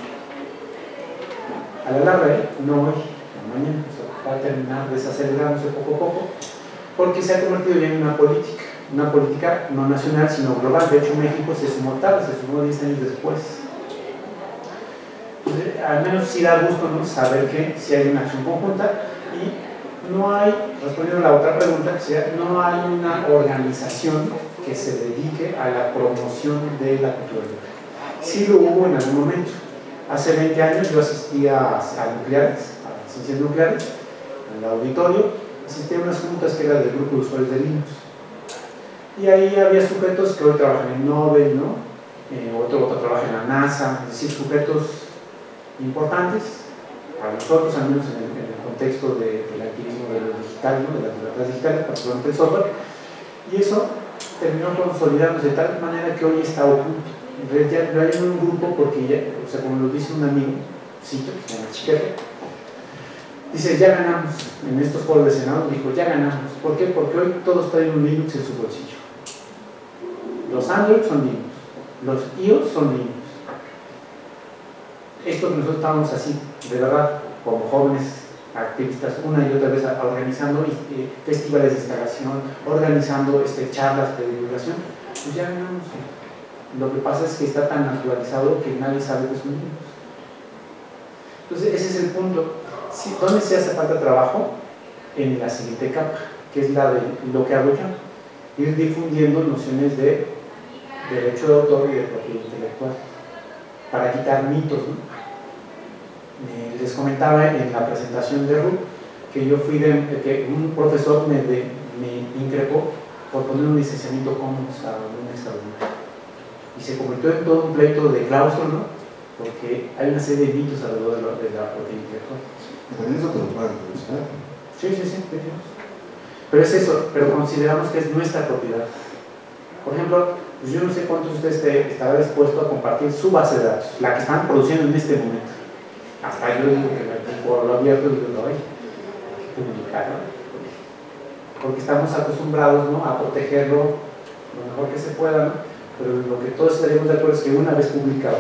a la larga, no hoy, mañana, o sea, va a terminar desacelerándose poco a poco, porque se ha convertido ya en una política no nacional, sino global. De hecho, México se sumó tarde, se sumó 10 años después. Entonces, al menos sí da gusto, ¿no? Saber que sí hay una acción conjunta, y no hay, respondiendo a la otra pregunta, no hay una organización que se dedique a la promoción de la cultura libre. Sí lo hubo en algún momento. Hace 20 años yo asistía a nucleares, a ciencias nucleares, en el auditorio, asistía a unas juntas que eran del grupo de usuarios de Linux. Y ahí había sujetos que hoy trabajan en Nobel, ¿no? Otro trabaja en la NASA, es decir, sujetos importantes para nosotros, al menos en el contexto del activismo de lo digital, ¿no? De las libertades digitales, particularmente el software. Y eso terminó consolidándose de tal manera que hoy está oculto. En realidad no hay un grupo porque ya, o sea, como lo dice un amigo, cito, que se llama Chiquete, dice, ya ganamos en estos foros de Senado, dijo, ya ganamos. ¿Por qué? Porque hoy todos traen un Linux en su bolsillo. Los Android son Linux, los iOS son Linux. Esto que nosotros estábamos así, de verdad, como jóvenes activistas, una y otra vez organizando festivales de instalación, organizando charlas de divulgación, pues ya ganamos. Lo que pasa es que está tan naturalizado que nadie sabe que es un Linux. Entonces, ese es el punto. Sí, ¿dónde se hace falta trabajo? En la siguiente capa, que es la de lo que hago yo, ir difundiendo nociones de derecho de autor y de propiedad intelectual, para quitar mitos, ¿no? Les comentaba en la presentación de Ruth que yo fui que un profesor me increpó por poner un licenciamiento Commons a un extraordinario, y se convirtió en todo un pleito de claustro, ¿no? Porque hay una serie de mitos alrededor de la propiedad intelectual. También eso te lo pueden revisar. Sí, pero es eso, pero consideramos que es nuestra propiedad. Por ejemplo, pues yo no sé cuántos de ustedes estará dispuesto a compartir su base de datos, la que están produciendo en este momento. Hasta yo digo que por lo abierto digo, no hay que publicarlo, porque estamos acostumbrados, ¿no? A protegerlo lo mejor que se pueda, ¿no? Pero lo que todos estaríamos de acuerdo es que una vez publicado,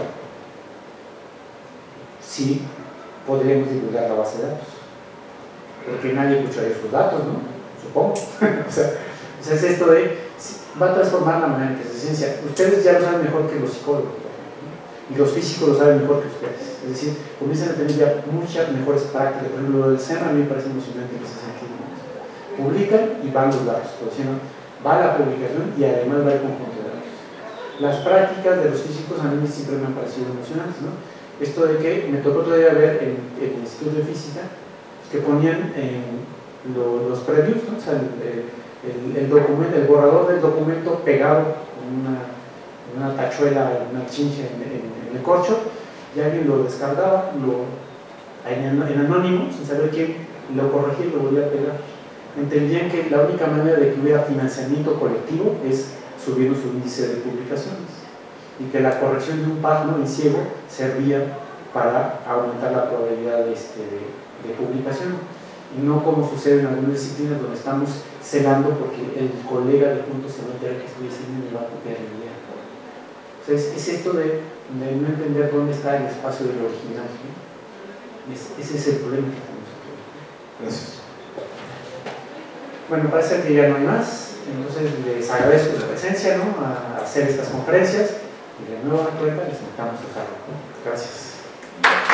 sí podríamos divulgar la base de datos, porque nadie escucharía sus datos, ¿no? Supongo. o sea, es esto de, va a transformar la manera en que se ciencia. Ustedes ya lo saben mejor que los psicólogos, ¿no? Y los físicos lo saben mejor que ustedes. Es decir, comienzan a tener ya muchas mejores prácticas. Por ejemplo, lo del SEM a mí me parece emocionante en ese sentido. Publican y van los datos, por decir, ¿no? Va la publicación y además va el conjunto de datos. Las prácticas de los físicos a mí siempre me han parecido emocionantes, ¿no? Esto de que me tocó todavía ver en el Instituto de Física que ponían los previews, ¿no? O sea, el documento, el borrador del documento pegado en una tachuela, una chincha en el corcho, y alguien lo descargaba, en anónimo, sin saber quién, lo corregía y lo volvía a pegar. Entendían que la única manera de que hubiera financiamiento colectivo es subiendo su índice de publicaciones, y que la corrección de un págino en ciego servía para aumentar la probabilidad de publicación, y no como sucede en algunas disciplinas donde estamos celando porque el colega de junto se va a enterar que estoy diciendo y me va a copiar el día. Entonces es esto de no entender dónde está el espacio del original, ¿no? Ese es el problema que tenemos aquí. Gracias. Bueno, parece que ya no hay más, entonces les agradezco su presencia, ¿no?, a hacer estas conferencias, y de nuevo cuenta les invitamos a usarlo, ¿no? Gracias.